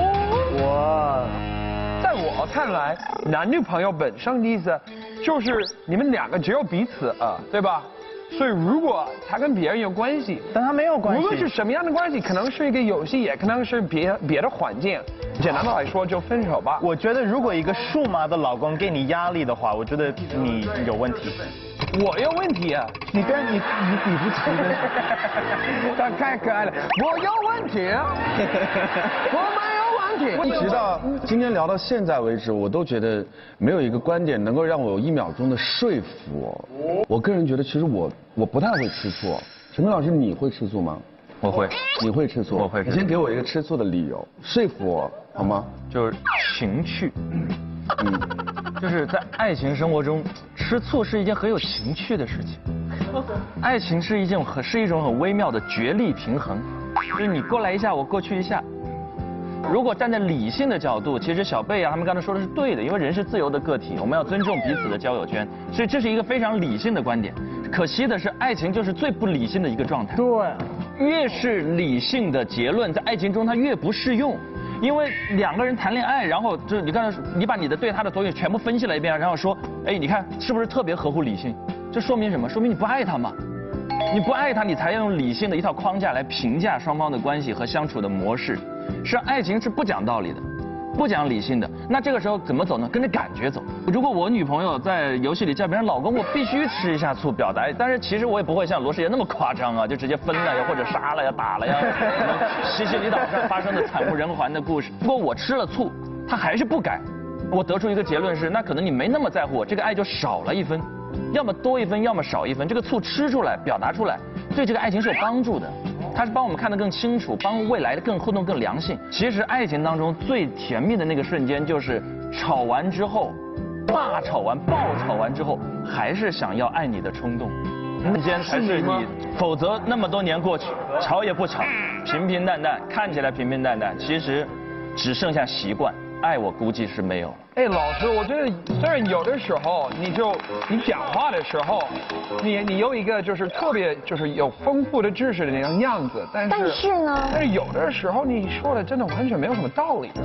在我看来，男女朋友本身的意思就是你们两个只有彼此对吧？所以如果他跟别人有关系， 但他没有关系， 无论是什么样的关系，可能是一个游戏，也可能是别的环境。简单的来说，就分手吧。 我觉得如果一个数码的老公给你压力的话，我觉得你有问题。 我有问题啊！ 你比不起的。 他太可爱了，我有问题，我没有问题。 直到今天聊到现在为止，我都觉得没有一个观点能够让我有1秒钟的说服我。我个人觉得，其实我不太会吃醋。陈明老师，你会吃醋吗？ 我会。 你会吃醋？ 我会。 你先给我一个吃醋的理由，说服我好吗？ 就是情趣。就是在爱情生活中，吃醋是一件很有情趣的事情。爱情是一种很微妙的角力平衡，就是你过来一下，我过去一下。如果站在理性的角度，其实小贝啊他们刚才说的是对的，因为人是自由的个体，我们要尊重彼此的交友圈，所以这是一个非常理性的观点。可惜的是，爱情就是最不理性的一个状态。 对， 越是理性的结论，在爱情中它越不适用。因为两个人谈恋爱，然后就是你刚才你把你的对他的所有全部分析了一遍，然后说，哎，你看是不是特别合乎理性？这说明什么？说明你不爱他嘛。你不爱他，你才要用理性的一套框架来评价双方的关系和相处的模式。实际上，爱情是不讲道理的，不讲理性的。那这个时候怎么走呢？跟着感觉走。如果我女朋友在游戏里叫别人老公，我必须吃一下醋表达。但是其实我也不会像罗师爷那么夸张啊，就直接分了呀，或者杀了呀、打了呀。西西里岛上发生的惨无人寰的故事。如果我吃了醋，他还是不改，我得出一个结论是，那可能你没那么在乎我，这个爱就少了1分。要么多1分，要么少1分。这个醋吃出来，表达出来，对这个爱情是有帮助的。它是帮我们看得更清楚，帮未来的更互动更良性。其实爱情当中最甜蜜的那个瞬间，就是吵完之后，大吵完、爆吵完之后，还是想要爱你的冲动。瞬间才是你，否则那么多年过去，吵也不吵，平平淡淡，看起来平平淡淡，其实只剩下习惯。爱我估计是没有了。 哎，老师，我觉得虽然有的时候你讲话的时候，你有一个就是特别就是有丰富的知识的那种样子，但是呢，但是有的时候你说的真的完全没有什么道理。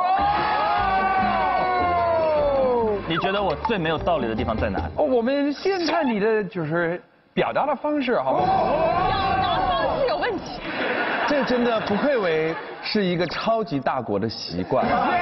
你觉得我最没有道理的地方在哪里？ 我们先看你的就是表达的方式，好不好？ 表达方式有问题。 这真的不愧为是一个超级大国的习惯。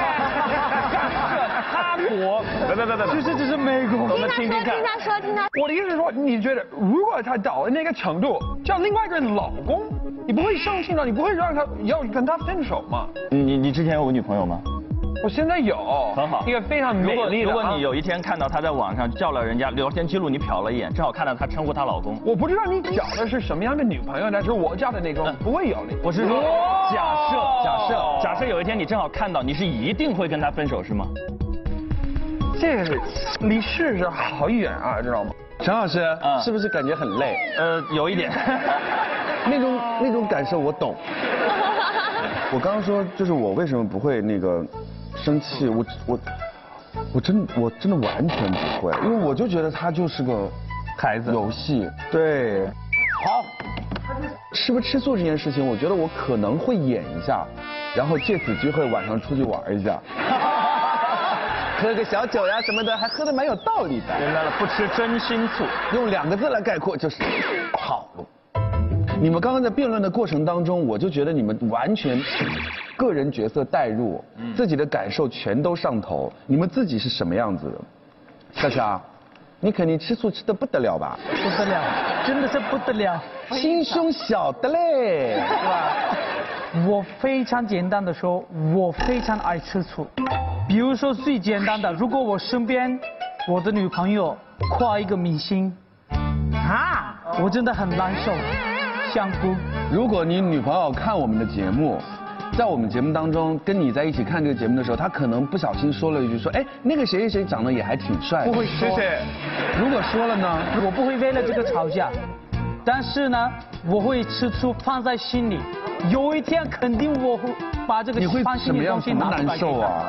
他国， 这是美国。 我们听听看。听他说。 我的意思是说，你觉得如果他到了那个程度，叫另外一个人老公，你不会伤心吗？你不会让他要跟他分手吗？ 你之前有女朋友吗？ 我现在有， 很好， 一个非常美丽的。 如果你有一天看到他在网上叫了人家聊天记录，你瞟了一眼，正好看到他称呼她老公。 我不知道你找的是什么样的女朋友，但是我找的那种不会有的。 我是说，假设有一天你正好看到，你是一定会跟他分手是吗？ 这离事实好远啊，知道吗？ 陈老师，是不是感觉很累？ 有一点。 那种感受我懂。我刚刚说就是我为什么不会那个生气， 我真的完全不会，因为我就觉得它就是个孩子游戏。 对， 好，吃不吃醋这件事情，我觉得我可能会演一下，然后借此机会晚上出去玩一下，喝个小酒呀什么的，还喝得蛮有道理的。 明白了，不吃真心醋， 用2个字来概括就是套路。你们刚刚在辩论的过程当中，我就觉得你们完全个人角色代入，自己的感受全都上头。你们自己是什么样子的？夏夏，你肯定吃醋吃得不得了吧？ 不得了，真的是不得了， 心胸小的嘞，是吧？ 我非常简单的说，我非常爱吃醋。比如说最简单的，如果我身边我的女朋友夸一个明星，我真的很难受，想哭。 如果你女朋友看我们的节目，在我们节目当中跟你在一起看这个节目的时候，她可能不小心说了一句说，哎，那个谁谁谁长得也还挺帅的。 不会说。 如果说了呢？ 我不会为了这个吵架，但是呢，我会吃醋放在心里。有一天肯定我会把这个放心里的东西拿出来。 你会怎么样？怎么难受啊？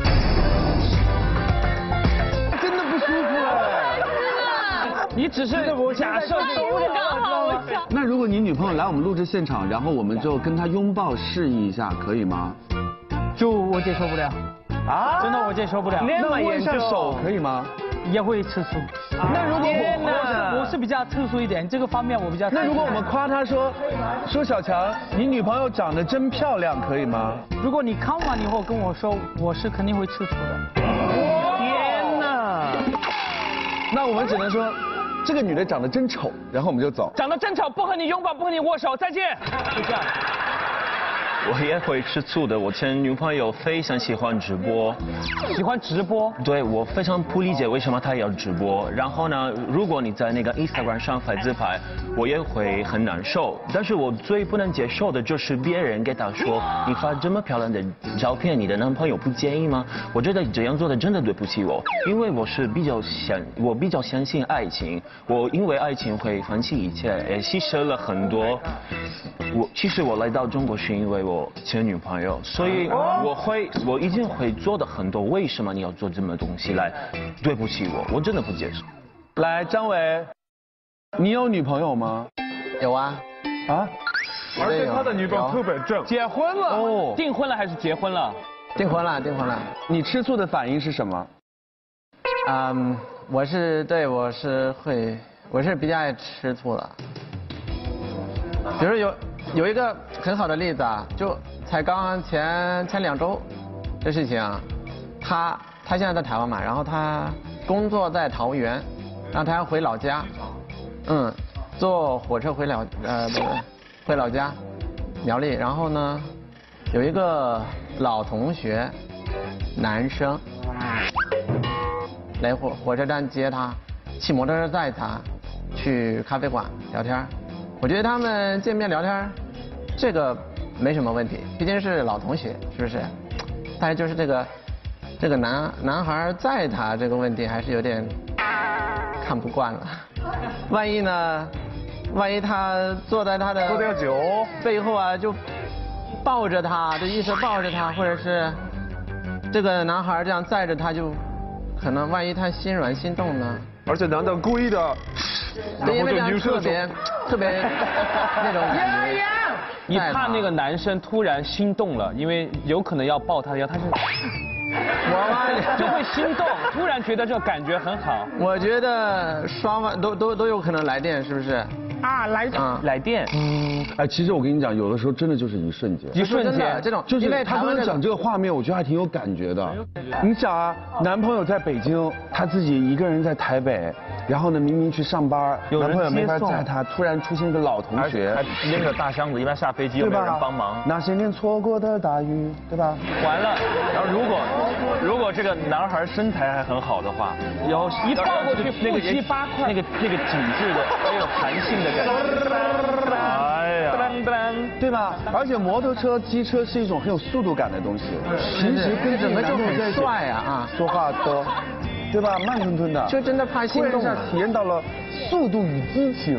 真的不舒服哎！ 你只是假设那如果你女朋友来我们录制现场，然后我们就跟她拥抱示意一下，可以吗？ 就我接受不了啊！真的我接受不了。 那握一下手可以吗？ 也会吃醋。 那如果我是比较特殊一点，这个方面我比较。 那如果我们夸她说小强，你女朋友长得真漂亮，可以吗？ 如果你看完以后跟我说，我是肯定会吃醋的。 天哪！ 那我们只能说，这个女的长得真丑，然后我们就走。 长得真丑，不和你拥抱，不和你握手，再见。就这样。 我也会吃醋的。我前女朋友非常喜欢直播， 喜欢直播。 对，我非常不理解为什么她要直播。然后呢，如果你在那个 Instagram 上发自拍，我也会很难受。但是我最不能接受的就是别人给她说，你发这么漂亮的照片，你的男朋友不介意吗？我觉得这样做的真的对不起我，因为我比较相信爱情，我因为爱情会放弃一切，也牺牲了很多。其实我来到中国是因为我前女朋友，所以我一定会做的很多。为什么你要做这么东西来对不起我？我真的不接受。 来，张伟，你有女朋友吗？ 有啊。 啊？ 而且他的女朋友特别正。 结婚了哦？订婚了还是结婚了？ 订婚了。 你吃醋的反应是什么？ 我是比较爱吃醋的。比如有一个很好的例子啊，就才刚前2周这事情啊，他现在在台湾嘛，然后他工作在桃园，然后他要回老家，坐火车回老家苗栗，然后呢有一个老同学男生来火车站接他，骑摩托车载他去咖啡馆聊天。我觉得他们见面聊天，这个没什么问题，毕竟是老同学，是不是？但是就是这个男孩载他这个问题还是有点看不惯了。万一他坐在他的喝点酒背后啊，就抱着他，就一直抱着他，或者是这个男孩这样载着他，就可能万一他心软心动呢？ 而且男的故意的， 因为这样特别那种感觉。 你怕那个男生突然心动了，因为有可能要抱他，他是我就会心动，突然觉得这感觉很好。 我觉得双方都有可能来电，是不是？ 来电。 其实我跟你讲，有的时候真的就是一瞬间。 一瞬间， 这种就是他刚刚讲这个画面，我觉得还挺有感觉的。你想啊，男朋友在北京，他自己一个人在台北，然后呢明明去上班，男朋友没法载他，突然出现一个老同学， 还拎着大箱子，一般下飞机有没有人帮忙？ 那些年错过的大雨，对吧？ 完了，然后如果这个男孩身材还很好的话，然后一抱过去，腹肌8块， 那个紧致的，还有弹性的感觉。哎呀， 对吧？而且摩托车、机车是一种很有速度感的东西，平时跟整个就很帅啊说话都，对吧？慢吞吞的， 就真的怕心动。 突然一下体验到了速度与激情。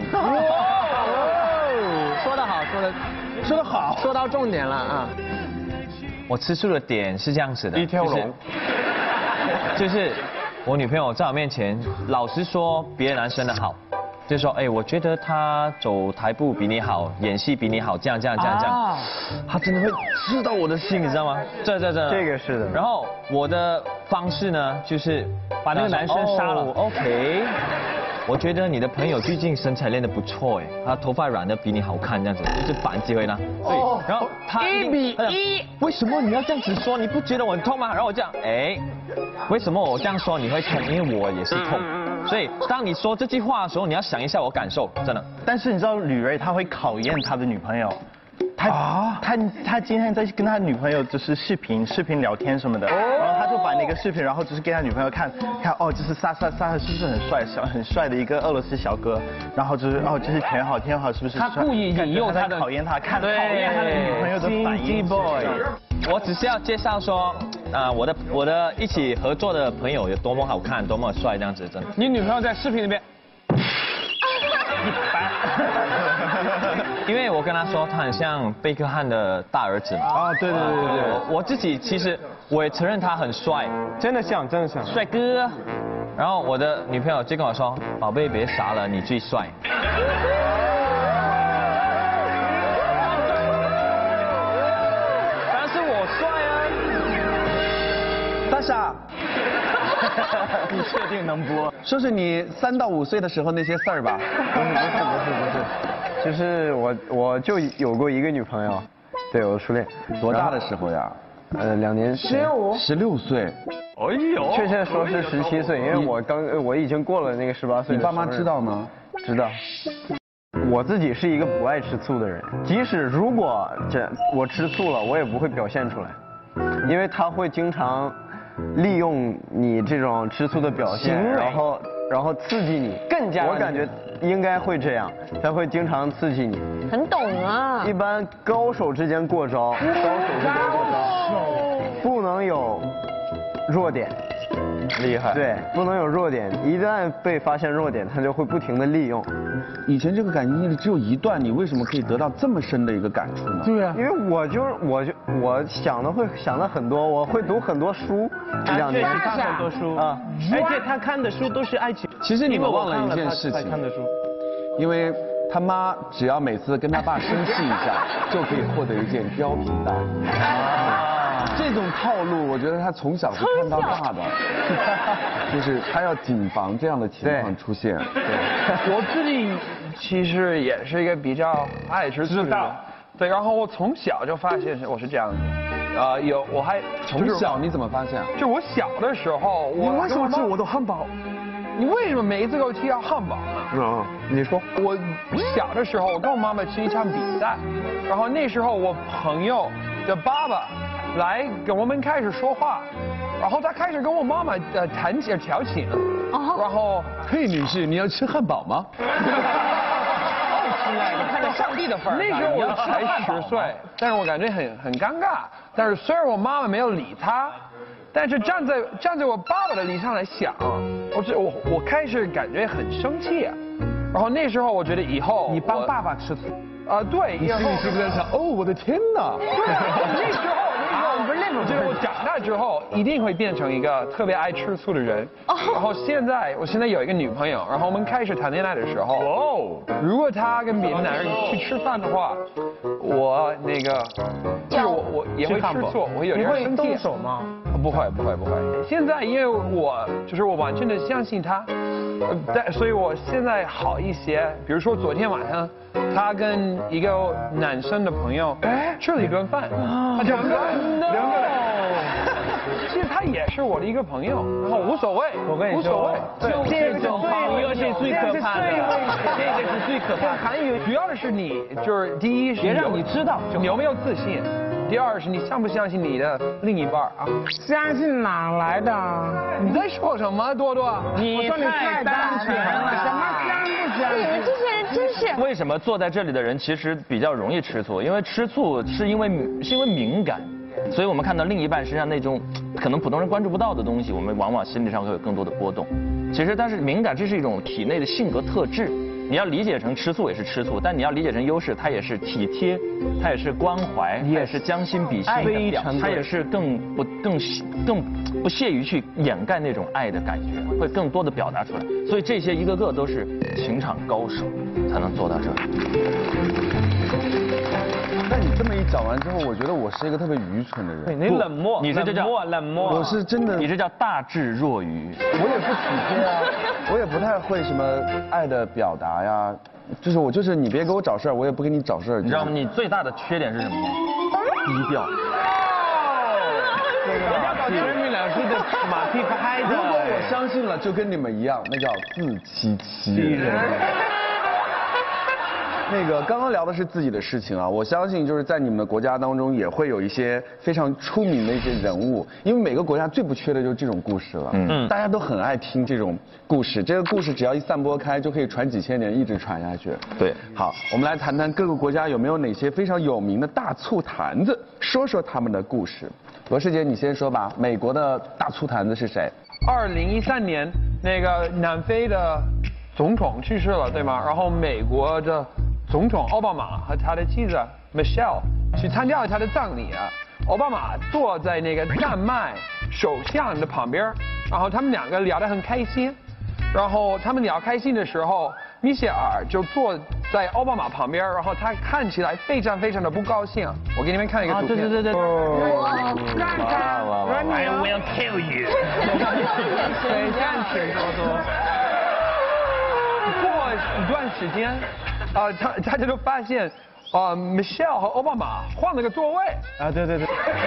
说得好，说到重点了啊！ 我吃醋的点是这样子的， 一条龙。 就是我女朋友在我面前老是说别的男生的好，就说哎，我觉得他走台步比你好，演戏比你好，这样，他真的会刺到我的心，你知道吗？这个是的。 然后我的方式呢，就是把那个男生杀了。 OK。我觉得你的朋友最近身材练得不错哎，他头发染得比你好看，这样子就是反击回他。对，然后他 1比1， 为什么你要这样子说？你不觉得我很痛吗？然后我这样，哎，为什么我这样说你会痛？因为我也是痛。所以当你说这句话的时候，你要想一下我感受，真的。 但是你知道吕瑞他会考验他的女朋友。他今天在跟他女朋友就是视频聊天什么的，然后他就把那个视频，然后就是给他女朋友看哦，就是萨是不是很帅的一个俄罗斯小哥，然后就是哦就是挺好，是不是？ 他故意引诱他的， 考验他他的女朋友的反应。 我只是要介绍说，我的一起合作的朋友有多么好看，多么帅这样子，真的。 你女朋友在视频里面。 因为我跟他说他很像贝克汉的大儿子嘛。 啊，对。 我自己其实我也承认他很帅， 真的像， 帅哥。然后我的女朋友就跟我说，宝贝别傻了，你最帅。 当然是我帅啊。 大傻。 你确定能播？ 说是你3到5岁的时候那些事儿吧。 不是，就是我就有过一个女朋友，对我初恋。 多大的时候呀 ？2年。 16岁。 哎呦。 确切说是17岁，因为我已经过了那个18岁。 你爸妈知道吗？ 知道。我自己是一个不爱吃醋的人，即使如果我吃醋了，我也不会表现出来，因为他会经常利用你这种吃醋的表现，然后刺激你， 更加。 我感觉应该会这样，他会经常刺激你。 很懂啊。 一般高手之间过招，不能有弱点。 厉害。 对，不能有弱点，一旦被发现弱点，他就会不停的利用。 以前这个感情经历只有一段，你为什么可以得到这么深的一个感触呢？ 对啊，因为我想的很多，我会读很多书，这样子。 确实看很多书啊，而且他看的书都是爱情。 其实你们忘了一件事情，因为他妈只要每次跟他爸生气一下，就可以获得一件貂皮大衣。这种套路，我觉得他从小是看到大的，就是他要谨防这样的情况出现。 对，我自己其实也是一个比较爱吃醋的人。对，然后我从小就发现我是这样的，我还从小你怎么发现？ 就我小的时候， 你为什么吃我的汉堡？ 你为什么每一次给我提到汉堡呢？ 你说。 我小的时候，我跟我妈妈去一场比赛，然后那时候我朋友的爸爸来跟我们开始说话，然后他开始跟我妈妈调情，然后嘿女士，你要吃汉堡吗？ 亲爱的，看到上帝的份儿。 那时候我才10岁，但是我感觉很尴尬。但是虽然我妈妈没有理他，但是站在我爸爸的立场来想，我开始感觉很生气。然后那时候我觉得以后你帮爸爸吃醋。 对， 你心里是不是在想，哦，我的天哪？ 对，那时候我觉得我长大之后一定会变成一个特别爱吃醋的人。然后我现在有一个女朋友，然后我们开始谈恋爱的时候，如果她跟别的男人去吃饭的话，我我也会吃醋，我会有点生气。 你会动手吗？ 不会。现在因为我完全的相信他，所以我现在好一些。比如说昨天晚上，他跟一个男生的朋友吃了一顿饭，他2个人。其实他也是我的一个朋友，然后无所谓，无所谓。 这种朋友是最可怕的，这个是最可怕的。 韩语主要的是你就是第一是别让你知道你有没有自信，第二是你相不相信你的另一半啊？ 相信哪来的？ 你在说什么，多多？ 你太单纯了， 什么相不相信？ 你们这些人真是。 为什么坐在这里的人其实比较容易吃醋？因为吃醋是因为敏感。所以我们看到另一半身上那种可能普通人关注不到的东西，我们往往心理上会有更多的波动。其实但是敏感这是一种体内的性格特质，你要理解成吃醋也是吃醋，但你要理解成优势，它也是体贴，它也是关怀，它也是将心比心的表，它也是更不屑于去掩盖那种爱的感觉，会更多的表达出来。所以这些一个个都是情场高手才能做到这里。 但你这么一讲完之后，我觉得我是一个特别愚蠢的人。 对，你冷漠， 你这就叫冷漠。 我是真的， 你这叫大智若愚。 我也不体贴啊，我也不太会什么爱的表达呀。就是你别给我找事儿，我也不给你找事儿。 你知道吗？你最大的缺点是什么吗？低调。 人家搞全民两是的马屁拍的。 如果我相信了，就跟你们一样，那叫自欺欺人。那个刚刚聊的是自己的事情啊，我相信就是在你们的国家当中也会有一些非常出名的一些人物，因为每个国家最不缺的就是这种故事了。大家都很爱听这种故事，这个故事只要一散播开，就可以传几千年，一直传下去。 对， 好，我们来谈谈各个国家有没有哪些非常有名的大醋坛子，说说他们的故事。罗世杰，你先说吧，美国的大醋坛子是谁 ？2013年，那个南非的总统去世了，对吗？然后美国的总统奥巴马和他的妻子 Michelle 去参加了他的葬礼啊。奥巴马坐在那个丹麦首相的旁边，然后他们两个聊得很开心。然后他们聊开心的时候，米歇尔就坐在奥巴马旁边，然后他看起来非常非常的不高兴。我给你们看一个图片。 对。 I will kill you。 对，战士说。过一段时间。大家都发现，Michelle 和奥巴马换了个座位。 啊，对。 哇，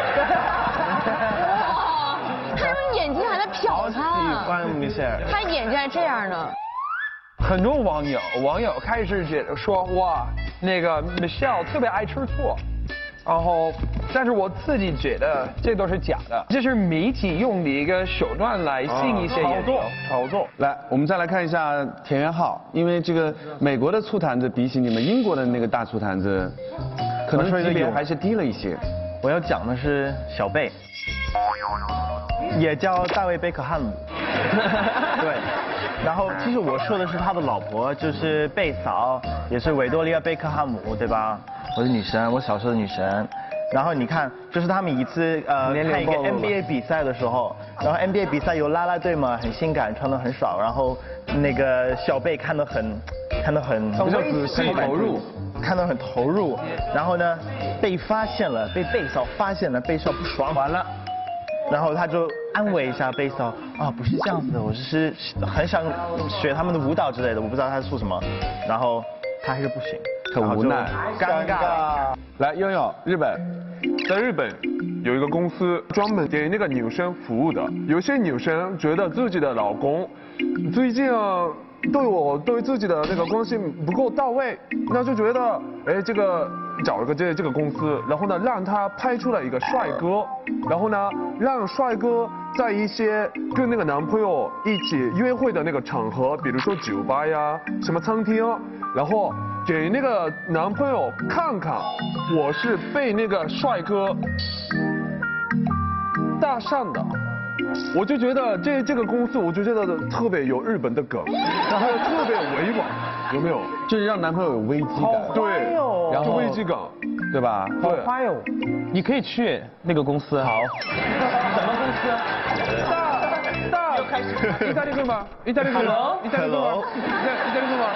他用眼睛还在瞟他。 喜欢Michelle。 他眼睛还这样呢。 很多网友开始觉得说，哇，那个 Michelle 特别爱吃醋。然后，但是我自己觉得这都是假的，这是媒体用的一个手段来吸引一些炒作。来，我们再来看一下田园号，因为这个美国的醋坛子比起你们英国的那个大醋坛子，可能级别还是低了一些。 我要讲的是小贝，也叫大卫贝克汉姆。对。然后其实我说的是他的老婆，就是贝嫂，也是维多利亚贝克汉姆，对吧？我是女神，我小时候的女神。然后你看，就是他们一次看一个 NBA 比赛的时候，然后 NBA 比赛有啦啦队嘛，很性感，穿得很爽，然后那个小贝看得很仔细投入，看得很投入。然后呢，被发现了，被贝嫂发现了，贝嫂不爽完了。然后他就安慰一下贝嫂啊，不是这样子的，我是很想学他们的舞蹈之类的，我不知道他是说什么。然后他还是不行。 很无奈， 尴尬。 来，悠悠，日本， 在日本有一个公司专门给那个女生服务的。有些女生觉得自己的老公最近对自己的那个关心不够到位，那就觉得这个找了个这个公司，然后呢让他拍出来一个帅哥，然后呢让帅哥在一些跟那个男朋友一起约会的那个场合，比如说酒吧呀、什么餐厅，然后给那个男朋友看看，我是被那个帅哥搭讪的。我就觉得这个公司，我就觉得特别有日本的梗，然后特别委婉，有没有？ 就是让男朋友有危机感。 对，然后危机感， 对吧？ 对。 好哟，你可以去那个公司。 好。 什么公司？ 大。又开始。意大利对吗？意大利对吗？意大利对吗？意大利对吗？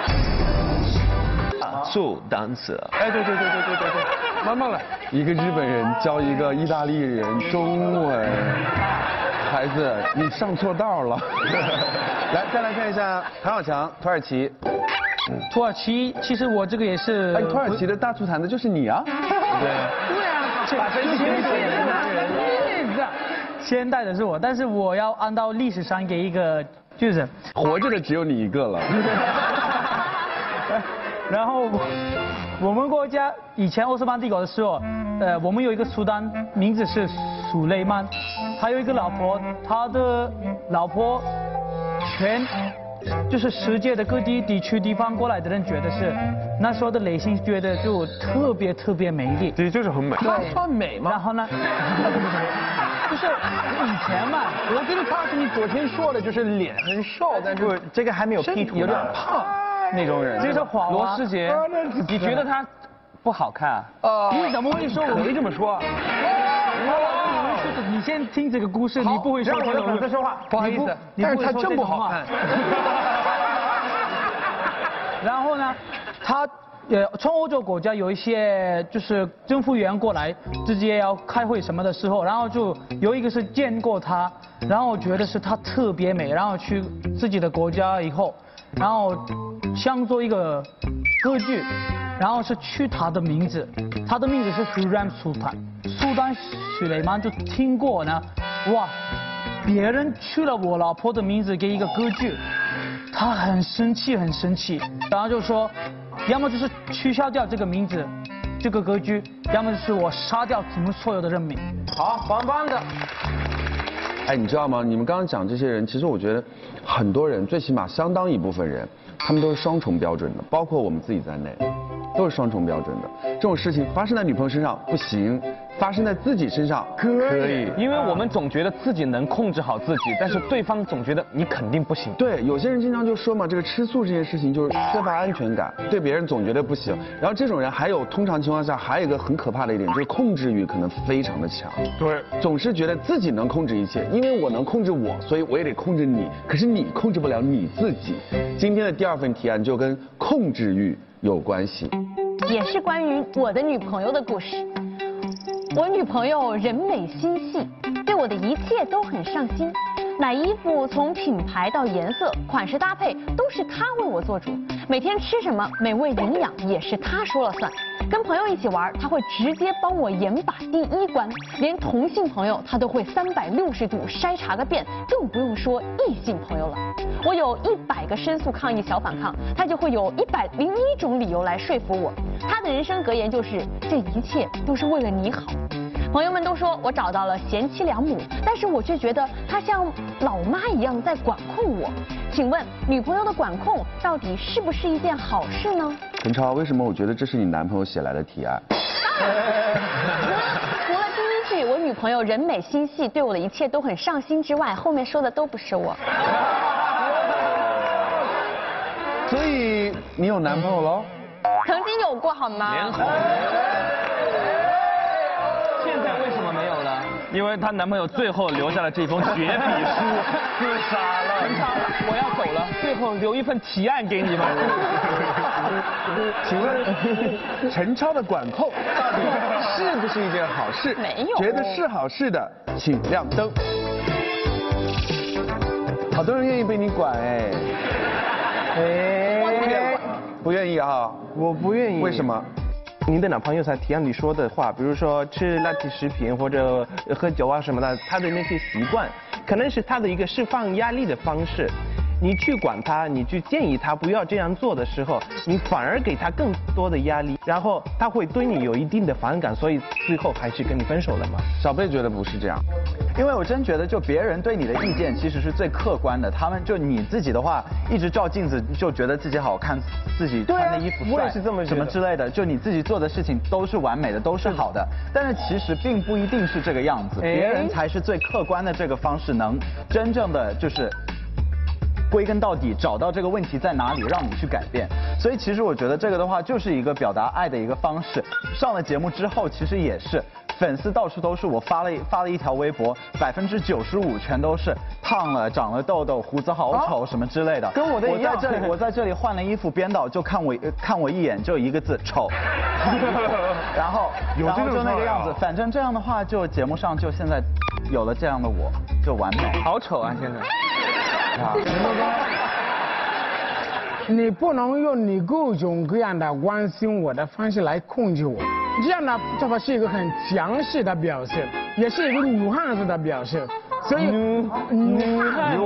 醋单词。 哎，对，慢慢来。 一个日本人教一个意大利人中文。孩子，你上错道了。来，再来看一下唐小强，土耳其。 土耳其，其实我这个也是。 土耳其的大醋坛子就是你啊。 对啊，先带的是我，但是我要按照历史上给一个句子。 活着的只有你一个了。 然后我们国家以前奥斯曼帝国的时候，我们有一个苏丹，名字是苏雷曼，他有一个老婆，他的老婆就是世界的各地地方过来的人觉得是那时候的雷星觉得就特别美丽， 对，就是很美。 她算美吗？ 然后呢？就是以前嘛， 我觉得他是你昨天说的，就是脸很瘦，但是这个还没有 P 图， 有点胖那种人。 这是华娃。 罗世杰，你觉得他不好看？ 你怎么会说？ 我没这么说。 你们是你先听这个故事，你不会说这种。 让我的粉丝说话， 不好意思， 但是他真不好看。 然后呢，他从欧洲国家有一些就是政府员过来，直接要开会什么的时候，然后就有一个是见过他，然后觉得是她特别美，然后去自己的国家以后，然后想做一个歌剧，然后是取她的名字，她的名字是 Hürrem Sultan， 苏丹苏雷曼就听过呢，哇，别人取了我老婆的名字给一个歌剧。他很生气，很生气，然后就说，要么就是取消掉这个名字，这个歌剧，要么就是我杀掉你们所有的人民。 好，棒棒的。 哎，你知道吗？你们刚刚讲这些人，其实我觉得很多人，最起码相当一部分人，他们都是双重标准的，包括我们自己在内，都是双重标准的。这种事情发生在女朋友身上不行，发生在自己身上可以。 因为我们总觉得自己能控制好自己，但是对方总觉得你肯定不行。 对，有些人经常就说嘛，这个吃素这件事情就是缺乏安全感，对别人总觉得不行。然后这种人还有通常情况下还有一个很可怕的一点，就是控制欲可能非常的强。 对， 总是觉得自己能控制一切，因为我能控制我，所以我也得控制你。可是你控制不了你自己。今天的第二份提案就跟控制欲有关系。 也是关于我的女朋友的故事。我女朋友人美心细，对我的一切都很上心。买衣服从品牌到颜色、款式搭配都是她为我做主。每天吃什么，美味营养也是她说了算。跟朋友一起玩，她会直接帮我严把第一关，连同性朋友她都会360度筛查个遍，更不用说异性朋友了。我有100个申诉抗议小反抗，她就会有101种理由来说服我。她的人生格言就是这一切都是为了你好。朋友们都说我找到了贤妻良母，但是我却觉得她像老妈一样在管控我。请问女朋友的管控到底是不是一件好事呢？ 陈超，为什么我觉得这是你男朋友写来的提案？ 除了第一句我女朋友人美心细，对我的一切都很上心之外，后面说的都不是我。 所以你有男朋友喽？ 曾经有过好吗？ 现在为什么没有了？因为她男朋友最后留下了这封绝笔书，自杀了。陈超，我要走了，最后留一份提案给你吧。 请问陈超的管控到底是不是一件好事？ 没有。 觉得是好事的，请亮灯。好多人愿意被你管哎。不愿意啊？ 我不愿意。 为什么？ 您的男朋友在提案里说的话，比如说吃垃圾食品或者喝酒啊什么的，他的那些习惯，可能是他的一个释放压力的方式。你去管他，你去建议他不要这样做的时候，你反而给他更多的压力，然后他会对你有一定的反感，所以最后还是跟你分手了嘛。 小贝觉得不是这样， 因为我真觉得就别人对你的意见其实是最客观的，他们就你自己的话，一直照镜子就觉得自己好看，自己穿的衣服帅， 我也是这么觉得， 什么之类的，就你自己做的事情都是完美的，都是好的，但是其实并不一定是这个样子，别人才是最客观的这个方式，能真正的就是归根到底找到这个问题在哪里，让你去改变。所以其实我觉得这个的话就是一个表达爱的一个方式。上了节目之后，其实也是粉丝到处都是，我发了一条微博，95%全都是烫了、长了痘痘、胡子好丑什么之类的。 跟我的一样。 我在这里换了衣服，编导就看我一眼，就一个字丑。然后就那个样子，反正这样的话，就节目上就现在有了这样的我，就完美。 好丑啊，现在。 你不能用你各种各样的关心我的方式来控制我，这样呢，这个是一个很强势的表现，也是一个女汉子的表现，所以女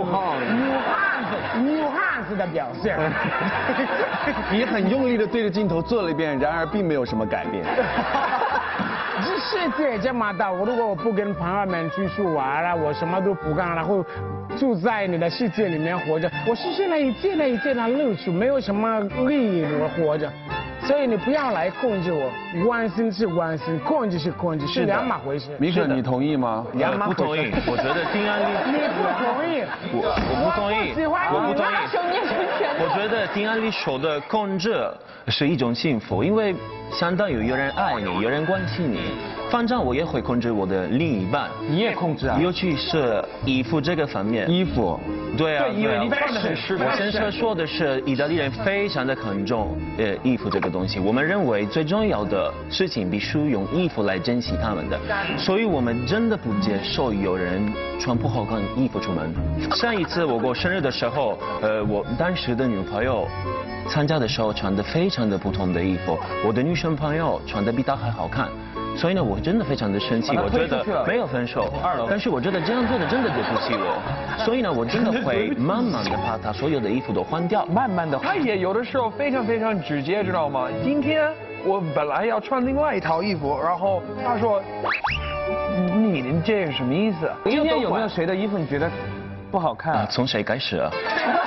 汉子的表现。 你很用力的对着镜头做了一遍，然而并没有什么改变。 这世界这么大，如果我不跟朋友们出去玩了，我什么都不干，然后住在你的世界里面活着，我失去了一切的乐趣，没有什么意义我活着。 所以你不要来控制我，关心是关心，控制是控制，是两码回事。 米可，你同意吗？ 我不同意，我觉得丁安丽， 你不同意， 我不同意，我不同意。我觉得丁安丽说的控制是一种幸福，因为相当于有人爱你，有人关心你。反正我也会控制我的另一半。 你也控制啊？ 尤其是衣服这个方面。 衣服。 对啊。 对，因为你穿的很适合。 我先说的是，意大利人非常的看重衣服这个东西。我们认为最重要的事情必须用衣服来珍惜他们的，所以我们真的不接受有人穿不好看衣服出门。上一次我过生日的时候，我当时的女朋友参加的时候穿的非常的不同的衣服，我的女生朋友穿的比她还好看。所以呢，我真的非常的生气，我觉得没有分手，但是我觉得这样做的真的对不起我，所以呢，我真的会慢慢的把他所有的衣服都换掉， 慢慢的。 他也有的时候非常非常直接，知道吗？今天我本来要穿另外一套衣服，然后他说，你这是什么意思？ 今天有没有谁的衣服你觉得不好看啊？ 从谁开始啊？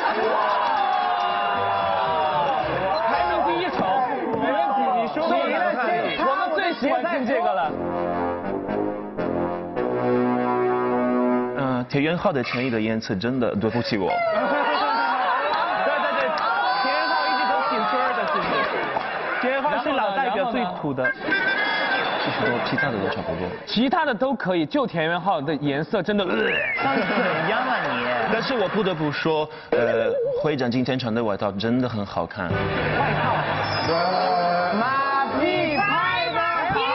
排名第一丑，没问题，你说的我们最喜欢听这个了。 田园号的前一个颜色真的对不起我。 对，田园号一直都挺圈的，是不是？田园号是老代表最土的。 其他的都差不多。 其他的都可以，就田园号的颜色真的。 像怎样啊你？ 但是我不得不说，会长今天穿的外套真的很好看。 外套。 马屁拍马屁。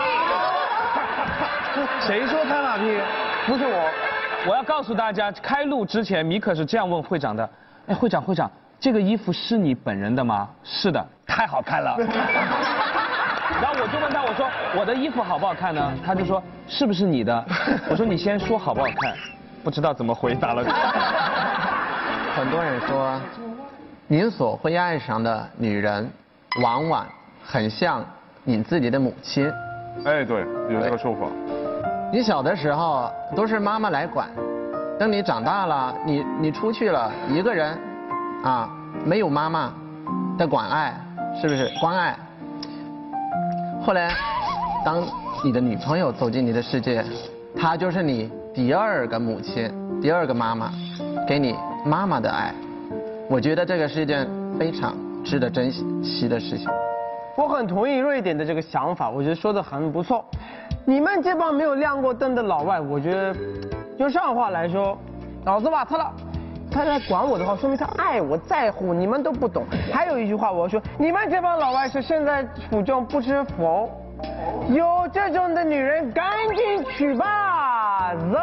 谁说拍马屁？ 不是我。我要告诉大家，开录之前，米可是这样问会长的：哎，会长，这个衣服是你本人的吗？是的，太好看了。然后我就问他，我说我的衣服好不好看呢？他就说是不是你的？我说你先说好不好看，不知道怎么回答了。 很多人说，您所会爱上的女人，往往很像你自己的母亲。 哎，对，有这个说法。 你小的时候都是妈妈来管，等你长大了，你出去了一个人，啊，没有妈妈的关爱，是不是关爱？后来，当你的女朋友走进你的世界，她就是你第二个母亲，第二个妈妈，给你妈妈的爱。我觉得这个是一件非常值得珍惜的事情。 我很同意瑞典的这个想法，我觉得说的很不错。你们这帮没有亮过灯的老外，我觉得用上海话来说，脑子瓦特了。他在管我的话，说明他爱我在乎，你们都不懂。还有一句话我说，你们这帮老外是身在福中不知福，有这种的女人赶紧娶吧，走。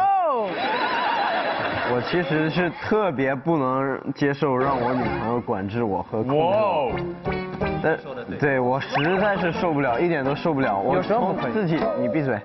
我其实是特别不能接受让我女朋友管制我和控制我。对我实在是受不了，一点都受不了。我从自己，你闭嘴。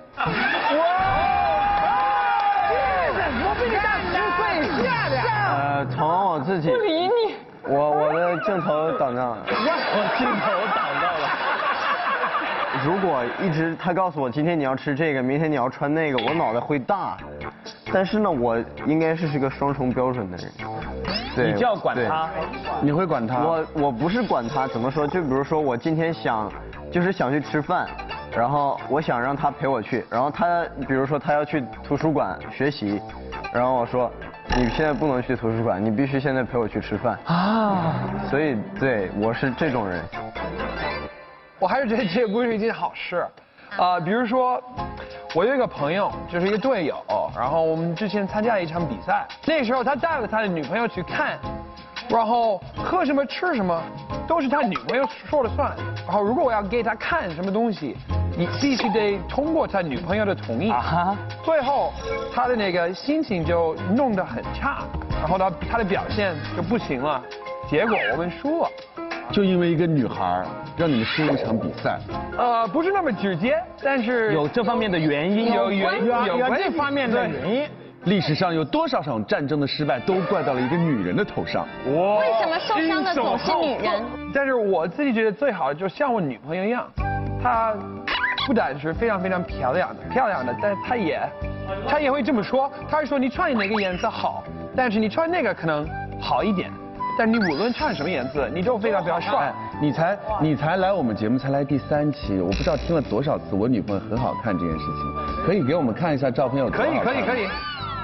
我比你大10岁以下的。 从我自己。 不理你。 我的镜头挡到了。 我镜头挡到了。 如果一直他告诉我今天你要吃这个，明天你要穿那个，我脑袋会大。但是呢，我应该是个双重标准的人。对， 你就要管他， 你会管他？ 我不是管他，怎么说？就比如说我今天想去吃饭，然后我想让他陪我去，然后他比如说他要去图书馆学习，然后我说你现在不能去图书馆，你必须现在陪我去吃饭啊。所以对我是这种人。 我还是觉得这个故事是一件好事。比如说，我有一个朋友，就是一个队友，然后我们之前参加了一场比赛，那时候他带了他的女朋友去看，然后喝什么吃什么都是他女朋友说了算，然后如果我要给他看什么东西，你必须得通过他女朋友的同意。最后他的那个心情就弄得很差，然后他的表现就不行了，结果我们输了。 就因为一个女孩让你们输一场比赛？ 不是那么直接，但是有这方面的原因， 有这方面的原因。 历史上有多少场战争的失败都怪到了一个女人的头上？ 为什么受伤的总是女人？ 但是我自己觉得最好的就像我女朋友一样，她不但是非常非常漂亮的，但是她也会这么说，她会说你穿哪个颜色好，但是你穿那个可能好一点。但你无论穿什么颜色，你都非常非常帅。 你才来我们节目才来第3期，我不知道听了多少次我女朋友很好看这件事情，可以给我们看一下照片有多好看？ 可以。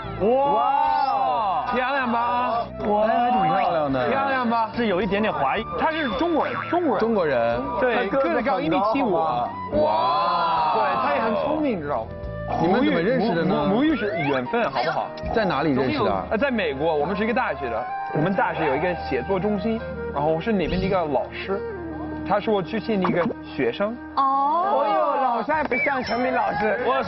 哇，漂亮吧？ 哇，还挺漂亮的。 漂亮吧？ 是有一点点华裔， 他是中国人。 对， 个子高1.75米。哇，对，他也很聪明，知道吗？ 你们怎么认识的呢？ 母语是缘分，好不好？ 在哪里认识的？ 在美国，我们是一个大学的，我们大学有一个写作中心，然后我是那边的一个老师，他是我之前的一个学生。 哦哟，老师还不像陈明老师。 我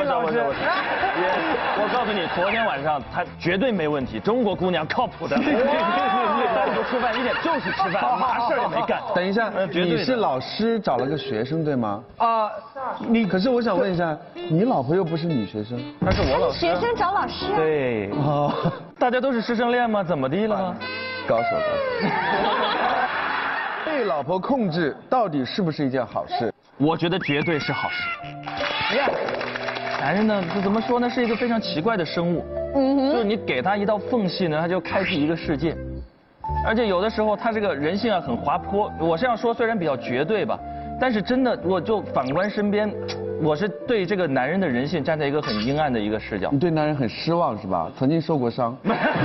告诉你，昨天晚上他绝对没问题，中国姑娘靠谱的。单独吃饭一点就是吃饭，嘛事儿也没干。 等一下，你是老师找了个学生对吗？可是我想问一下，你老婆又不是女学生， 她是我老师。 学生找老师。 对。大家都是师生恋吗？怎么地了吗？ 高手。被老婆控制到底是不是一件好事？ 我觉得绝对是好事。男人呢，就怎么说呢，是一个非常奇怪的生物。就是你给他一道缝隙呢，他就开辟一个世界。而且有的时候他这个人性啊很滑坡。我这样说虽然比较绝对吧，但是真的我就反观身边，我是对这个男人的人性站在一个很阴暗的一个视角。 你对男人很失望是吧？曾经受过伤。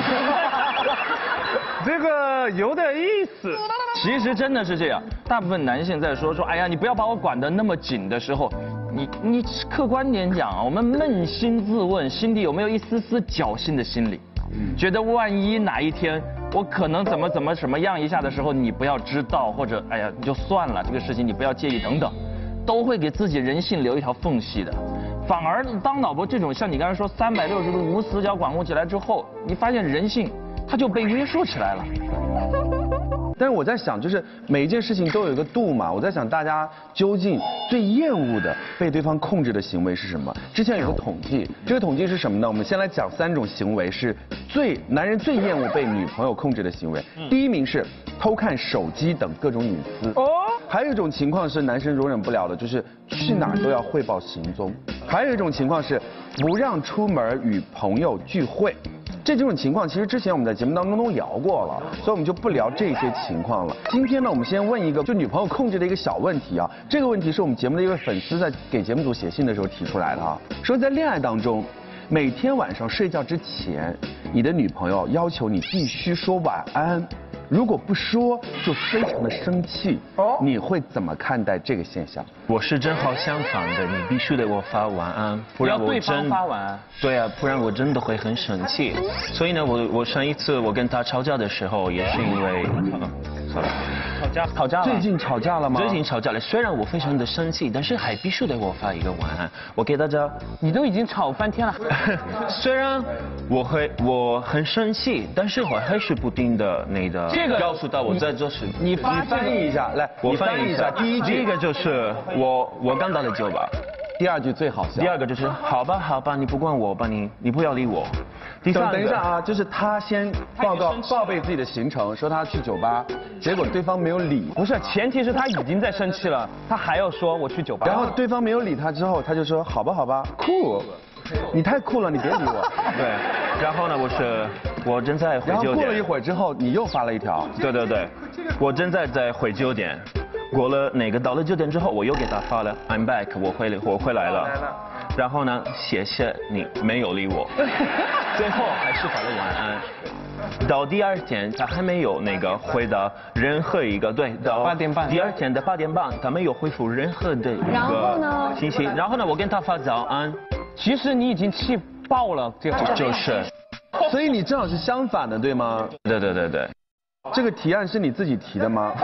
这个有点意思。 其实真的是这样，大部分男性在说，哎呀，你不要把我管得那么紧的时候，你客观点讲啊，我们扪心自问，心底有没有一丝丝侥幸的心理？觉得万一哪一天我可能怎么什么样一下的时候，你不要知道，或者哎呀你就算了，这个事情你不要介意等等，都会给自己人性留一条缝隙的。反而当老婆这种像你刚才说360度无死角管控起来之后，你发现人性它就被约束起来了。 但是我在想，就是每一件事情都有一个度嘛。我在想，大家究竟最厌恶的被对方控制的行为是什么？之前有个统计，这个统计是什么呢？我们先来讲3种行为是男人最厌恶被女朋友控制的行为。第1名是偷看手机等各种隐私。还有一种情况是男生容忍不了的，就是去哪儿都要汇报行踪。还有一种情况是不让出门与朋友聚会。这种情况其实之前我们在节目当中都聊过了，所以我们就不聊这些情况了。今天呢，我们先问一个就女朋友控制的一个小问题啊。这个问题是我们节目的一位粉丝在给节目组写信的时候提出来的啊，说在恋爱当中，每天晚上睡觉之前，你的女朋友要求你必须说晚安，如果不说就非常的生气。你会怎么看待这个现象？ 我是正好相反的，你必须得给我发晚安，不然我对方发晚安。 对啊，不然我真的会很生气。所以呢，我上一次我跟他吵架的时候，也是因为吵架了。 最近吵架了吗？ 最近吵架了，虽然我非常的生气，但是还必须得给我发一个晚安。我给大家， 你都已经吵翻天了。 虽然我很生气，但是我还是不停的这个告诉他我在做事。 你翻译一下，来， 我翻译一下。第一个就是我刚到了酒吧。 第2句最好笑。 第2个就是好吧，你不管我吧，你不要理我。第3个， 等一下啊，就是他先报备自己的行程，说他去酒吧，结果对方没有理。 不是，前提是他已经在生气了，他还要说我去酒吧。 然后对方没有理他之后，他就说好吧，酷，你太酷了，你别理我。 对，然后呢，我正在回酒店。 然后过了一会儿之后，你又发了一条。 对，我正在回酒店。过了到了酒店之后，我又给他发了 I'm back， 我回来了。然后呢，谢谢你没有理我。最后还是发了晚安。到第2天，他还没有回答任何一个到 8点半。 第2天的8点半，他没有回复任何的一个信息。然后呢，我跟他发早安。 其实你已经气爆了， 就是。 所以你正好是相反的，对吗？ 对。 这个提案是你自己提的吗？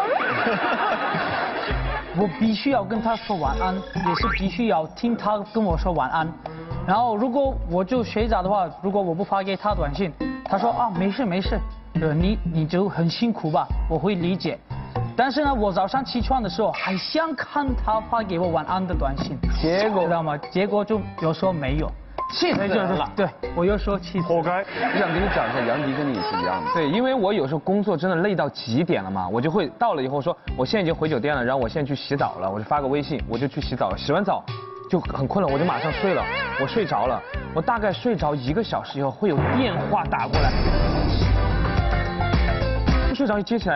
我必须要跟他说晚安，也是必须要听他跟我说晚安。然后如果我就睡着的话，如果我不发给他短信，他说啊没事，你就很辛苦吧，我会理解。但是呢，我早上起床的时候还想看他发给我晚安的短信，结果知道吗？结果就有时候没有。 气死人了！ 对，我又说气死， 活该。 我想跟你讲一下，杨迪跟你也是一样的。 对，因为我有时候工作真的累到极点了嘛，我就会到了以后说，我现在已经回酒店了，然后我现在去洗澡了，我就发个微信，我就去洗澡了，洗完澡就很困了，我就马上睡了，我睡着了，我大概睡着1个小时以后会有电话打过来，睡着一接起来，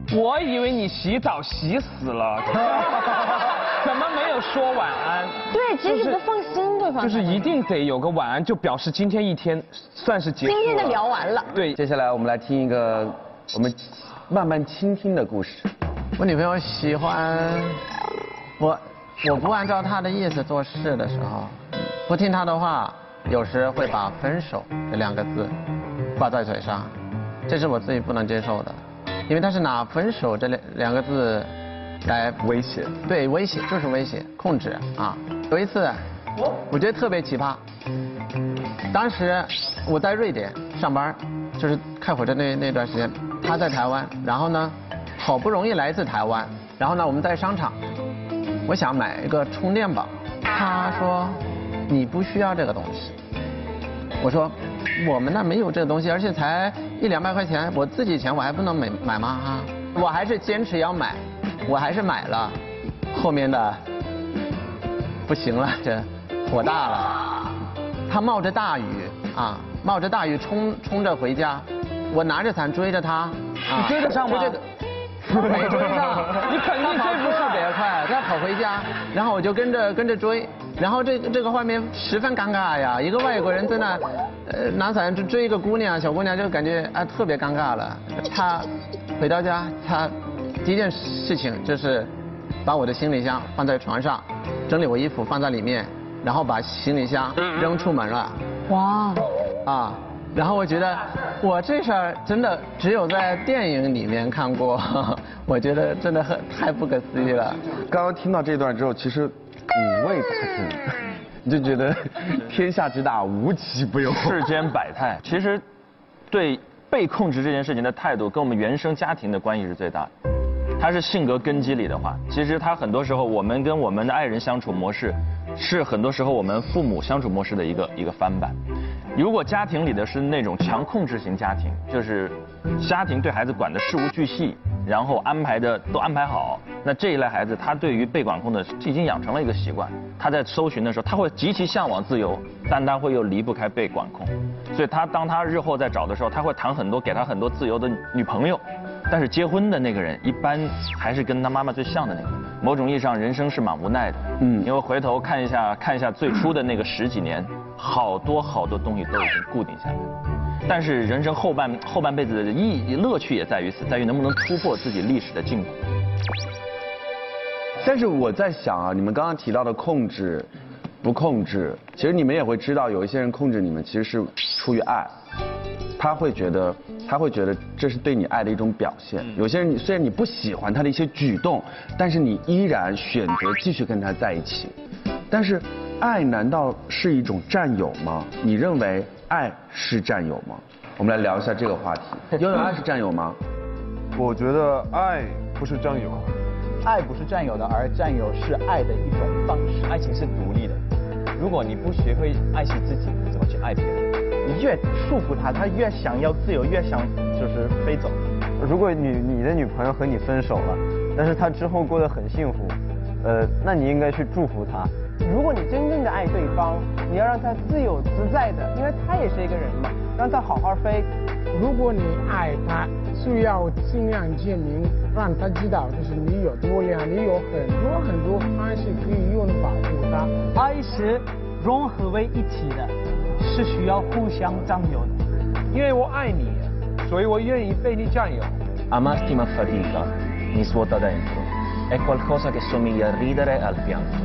我以为你洗澡洗死了，怎么没有说晚安？ 对，其实不放心对方。 就是一定得有个晚安，就表示今天一天算是结束了。 今天的聊完了。 对， 接下来我们来听一个我们慢慢倾听的故事。 我女朋友喜欢我不按照她的意思做事的时候，不听她的话，有时会把分手这2个字挂在嘴上，这是我自己不能接受的，因为她是拿分手这2个字来威胁。 对，威胁就是威胁，控制啊。有一次，我觉得特别奇葩。当时我在瑞典上班，就是开火车那段时间，她在台湾，然后呢，好不容易来自台湾，然后呢，我们在商场，我想买一个充电宝，她说你不需要这个东西。我说我们那没有这个东西，而且才100-200块钱，我自己钱我还不能买吗？哈，我还是坚持要买，我还是买了。后面的不行了，这火大了。他冒着大雨啊，冒着大雨冲着回家，我拿着伞追着他。 你追得上吗？ 没追上， 你肯定追不上。 特别快，他跑回家，然后我就跟着追，然后这个画面十分尴尬呀，一个外国人在那拿伞追一个姑娘，小姑娘就感觉特别尴尬了。他回到家，他第一件事情就是把我的行李箱放在床上，整理我衣服放在里面，然后把行李箱扔出门了。 哇！ 啊！然后我觉得我这事儿真的只有在电影里面看过，我觉得真的太不可思议了。 刚刚听到这段之后，其实五味杂陈，你就觉得天下之大无奇不有， 世间百态。其实对被控制这件事情的态度，跟我们原生家庭的关系是最大的。它是性格根基里的话，其实它很多时候我们跟我们的爱人相处模式，是很多时候我们父母相处模式的一个翻版。如果家庭里的是那种强控制型家庭，就是家庭对孩子管的事无巨细，然后安排的都安排好，那这一类孩子他对于被管控的已经养成了一个习惯，他在搜寻的时候他会极其向往自由，但他会又离不开被管控，所以当他日后在找的时候，他会谈很多给他很多自由的女朋友，但是结婚的那个人一般还是跟他妈妈最像的那个。某种意义上，人生是蛮无奈的。因为回头看一下最初的那个10几年，好多东西都已经固定下来了。但是人生后半辈子的乐趣也在于此，在于能不能突破自己历史的禁锢。 但是我在想啊，你们刚刚提到的控制、不控制，其实你们也会知道，有一些人控制你们其实是出于爱。他会觉得这是对你爱的一种表现。有些人虽然你不喜欢他的一些举动，但是你依然选择继续跟他在一起。但是，爱难道是一种占有吗？你认为爱是占有吗？我们来聊一下这个话题。拥有爱是占有吗？ 我觉得爱不是占有， 爱不是占有的，而占有是爱的一种方式。 爱情是独立的，如果你不学会爱惜自己，你怎么去爱别人？ 你越束缚他，他越想要自由，越想就是飞走。 如果你的女朋友和你分手了，但是她之后过得很幸福，那你应该去祝福她。 如果你真正的爱对方，你要让他自由自在的，因为他也是一个人嘛，让他好好飞。 如果你爱他，是要尽量证明，让他知道就是你有多亮，你有很多方式可以用保护他。 爱是融合为一体的，是需要互相占有的。 因为我爱你，所以我愿意被你占有。 Amarti ma fatica mi svuota dentro, è qualcosa che somiglia al ridere e al pianto.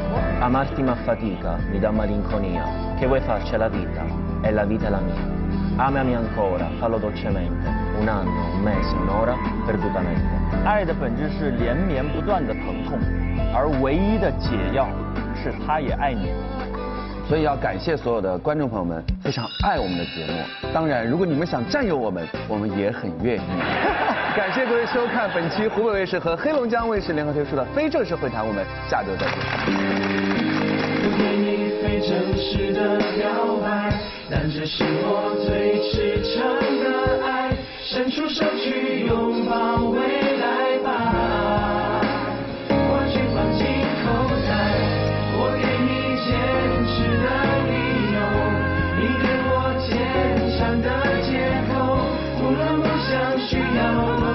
Amarti ma fatica mi dà malinconia, che vuoi farci la vita, e la vita è la mia. Amami ancora, fallo dolcemente, un anno, un mese, un'ora, perdutamente. 爱的本质是连绵不断的疼痛，而唯一的解药是他也爱你。 所以要感谢所有的观众朋友们非常爱我们的节目。当然，如果你们想占有我们，我们也很愿意。感谢各位收看本期湖北卫视和黑龙江卫视联合推出的非正式会谈，我们下周再见。 我对你非正式的表白，但这是我最赤诚的爱，伸出手去拥抱未来吧，把全放进口袋，我给你坚持的理由，你给我坚强的借口，无论不想需要。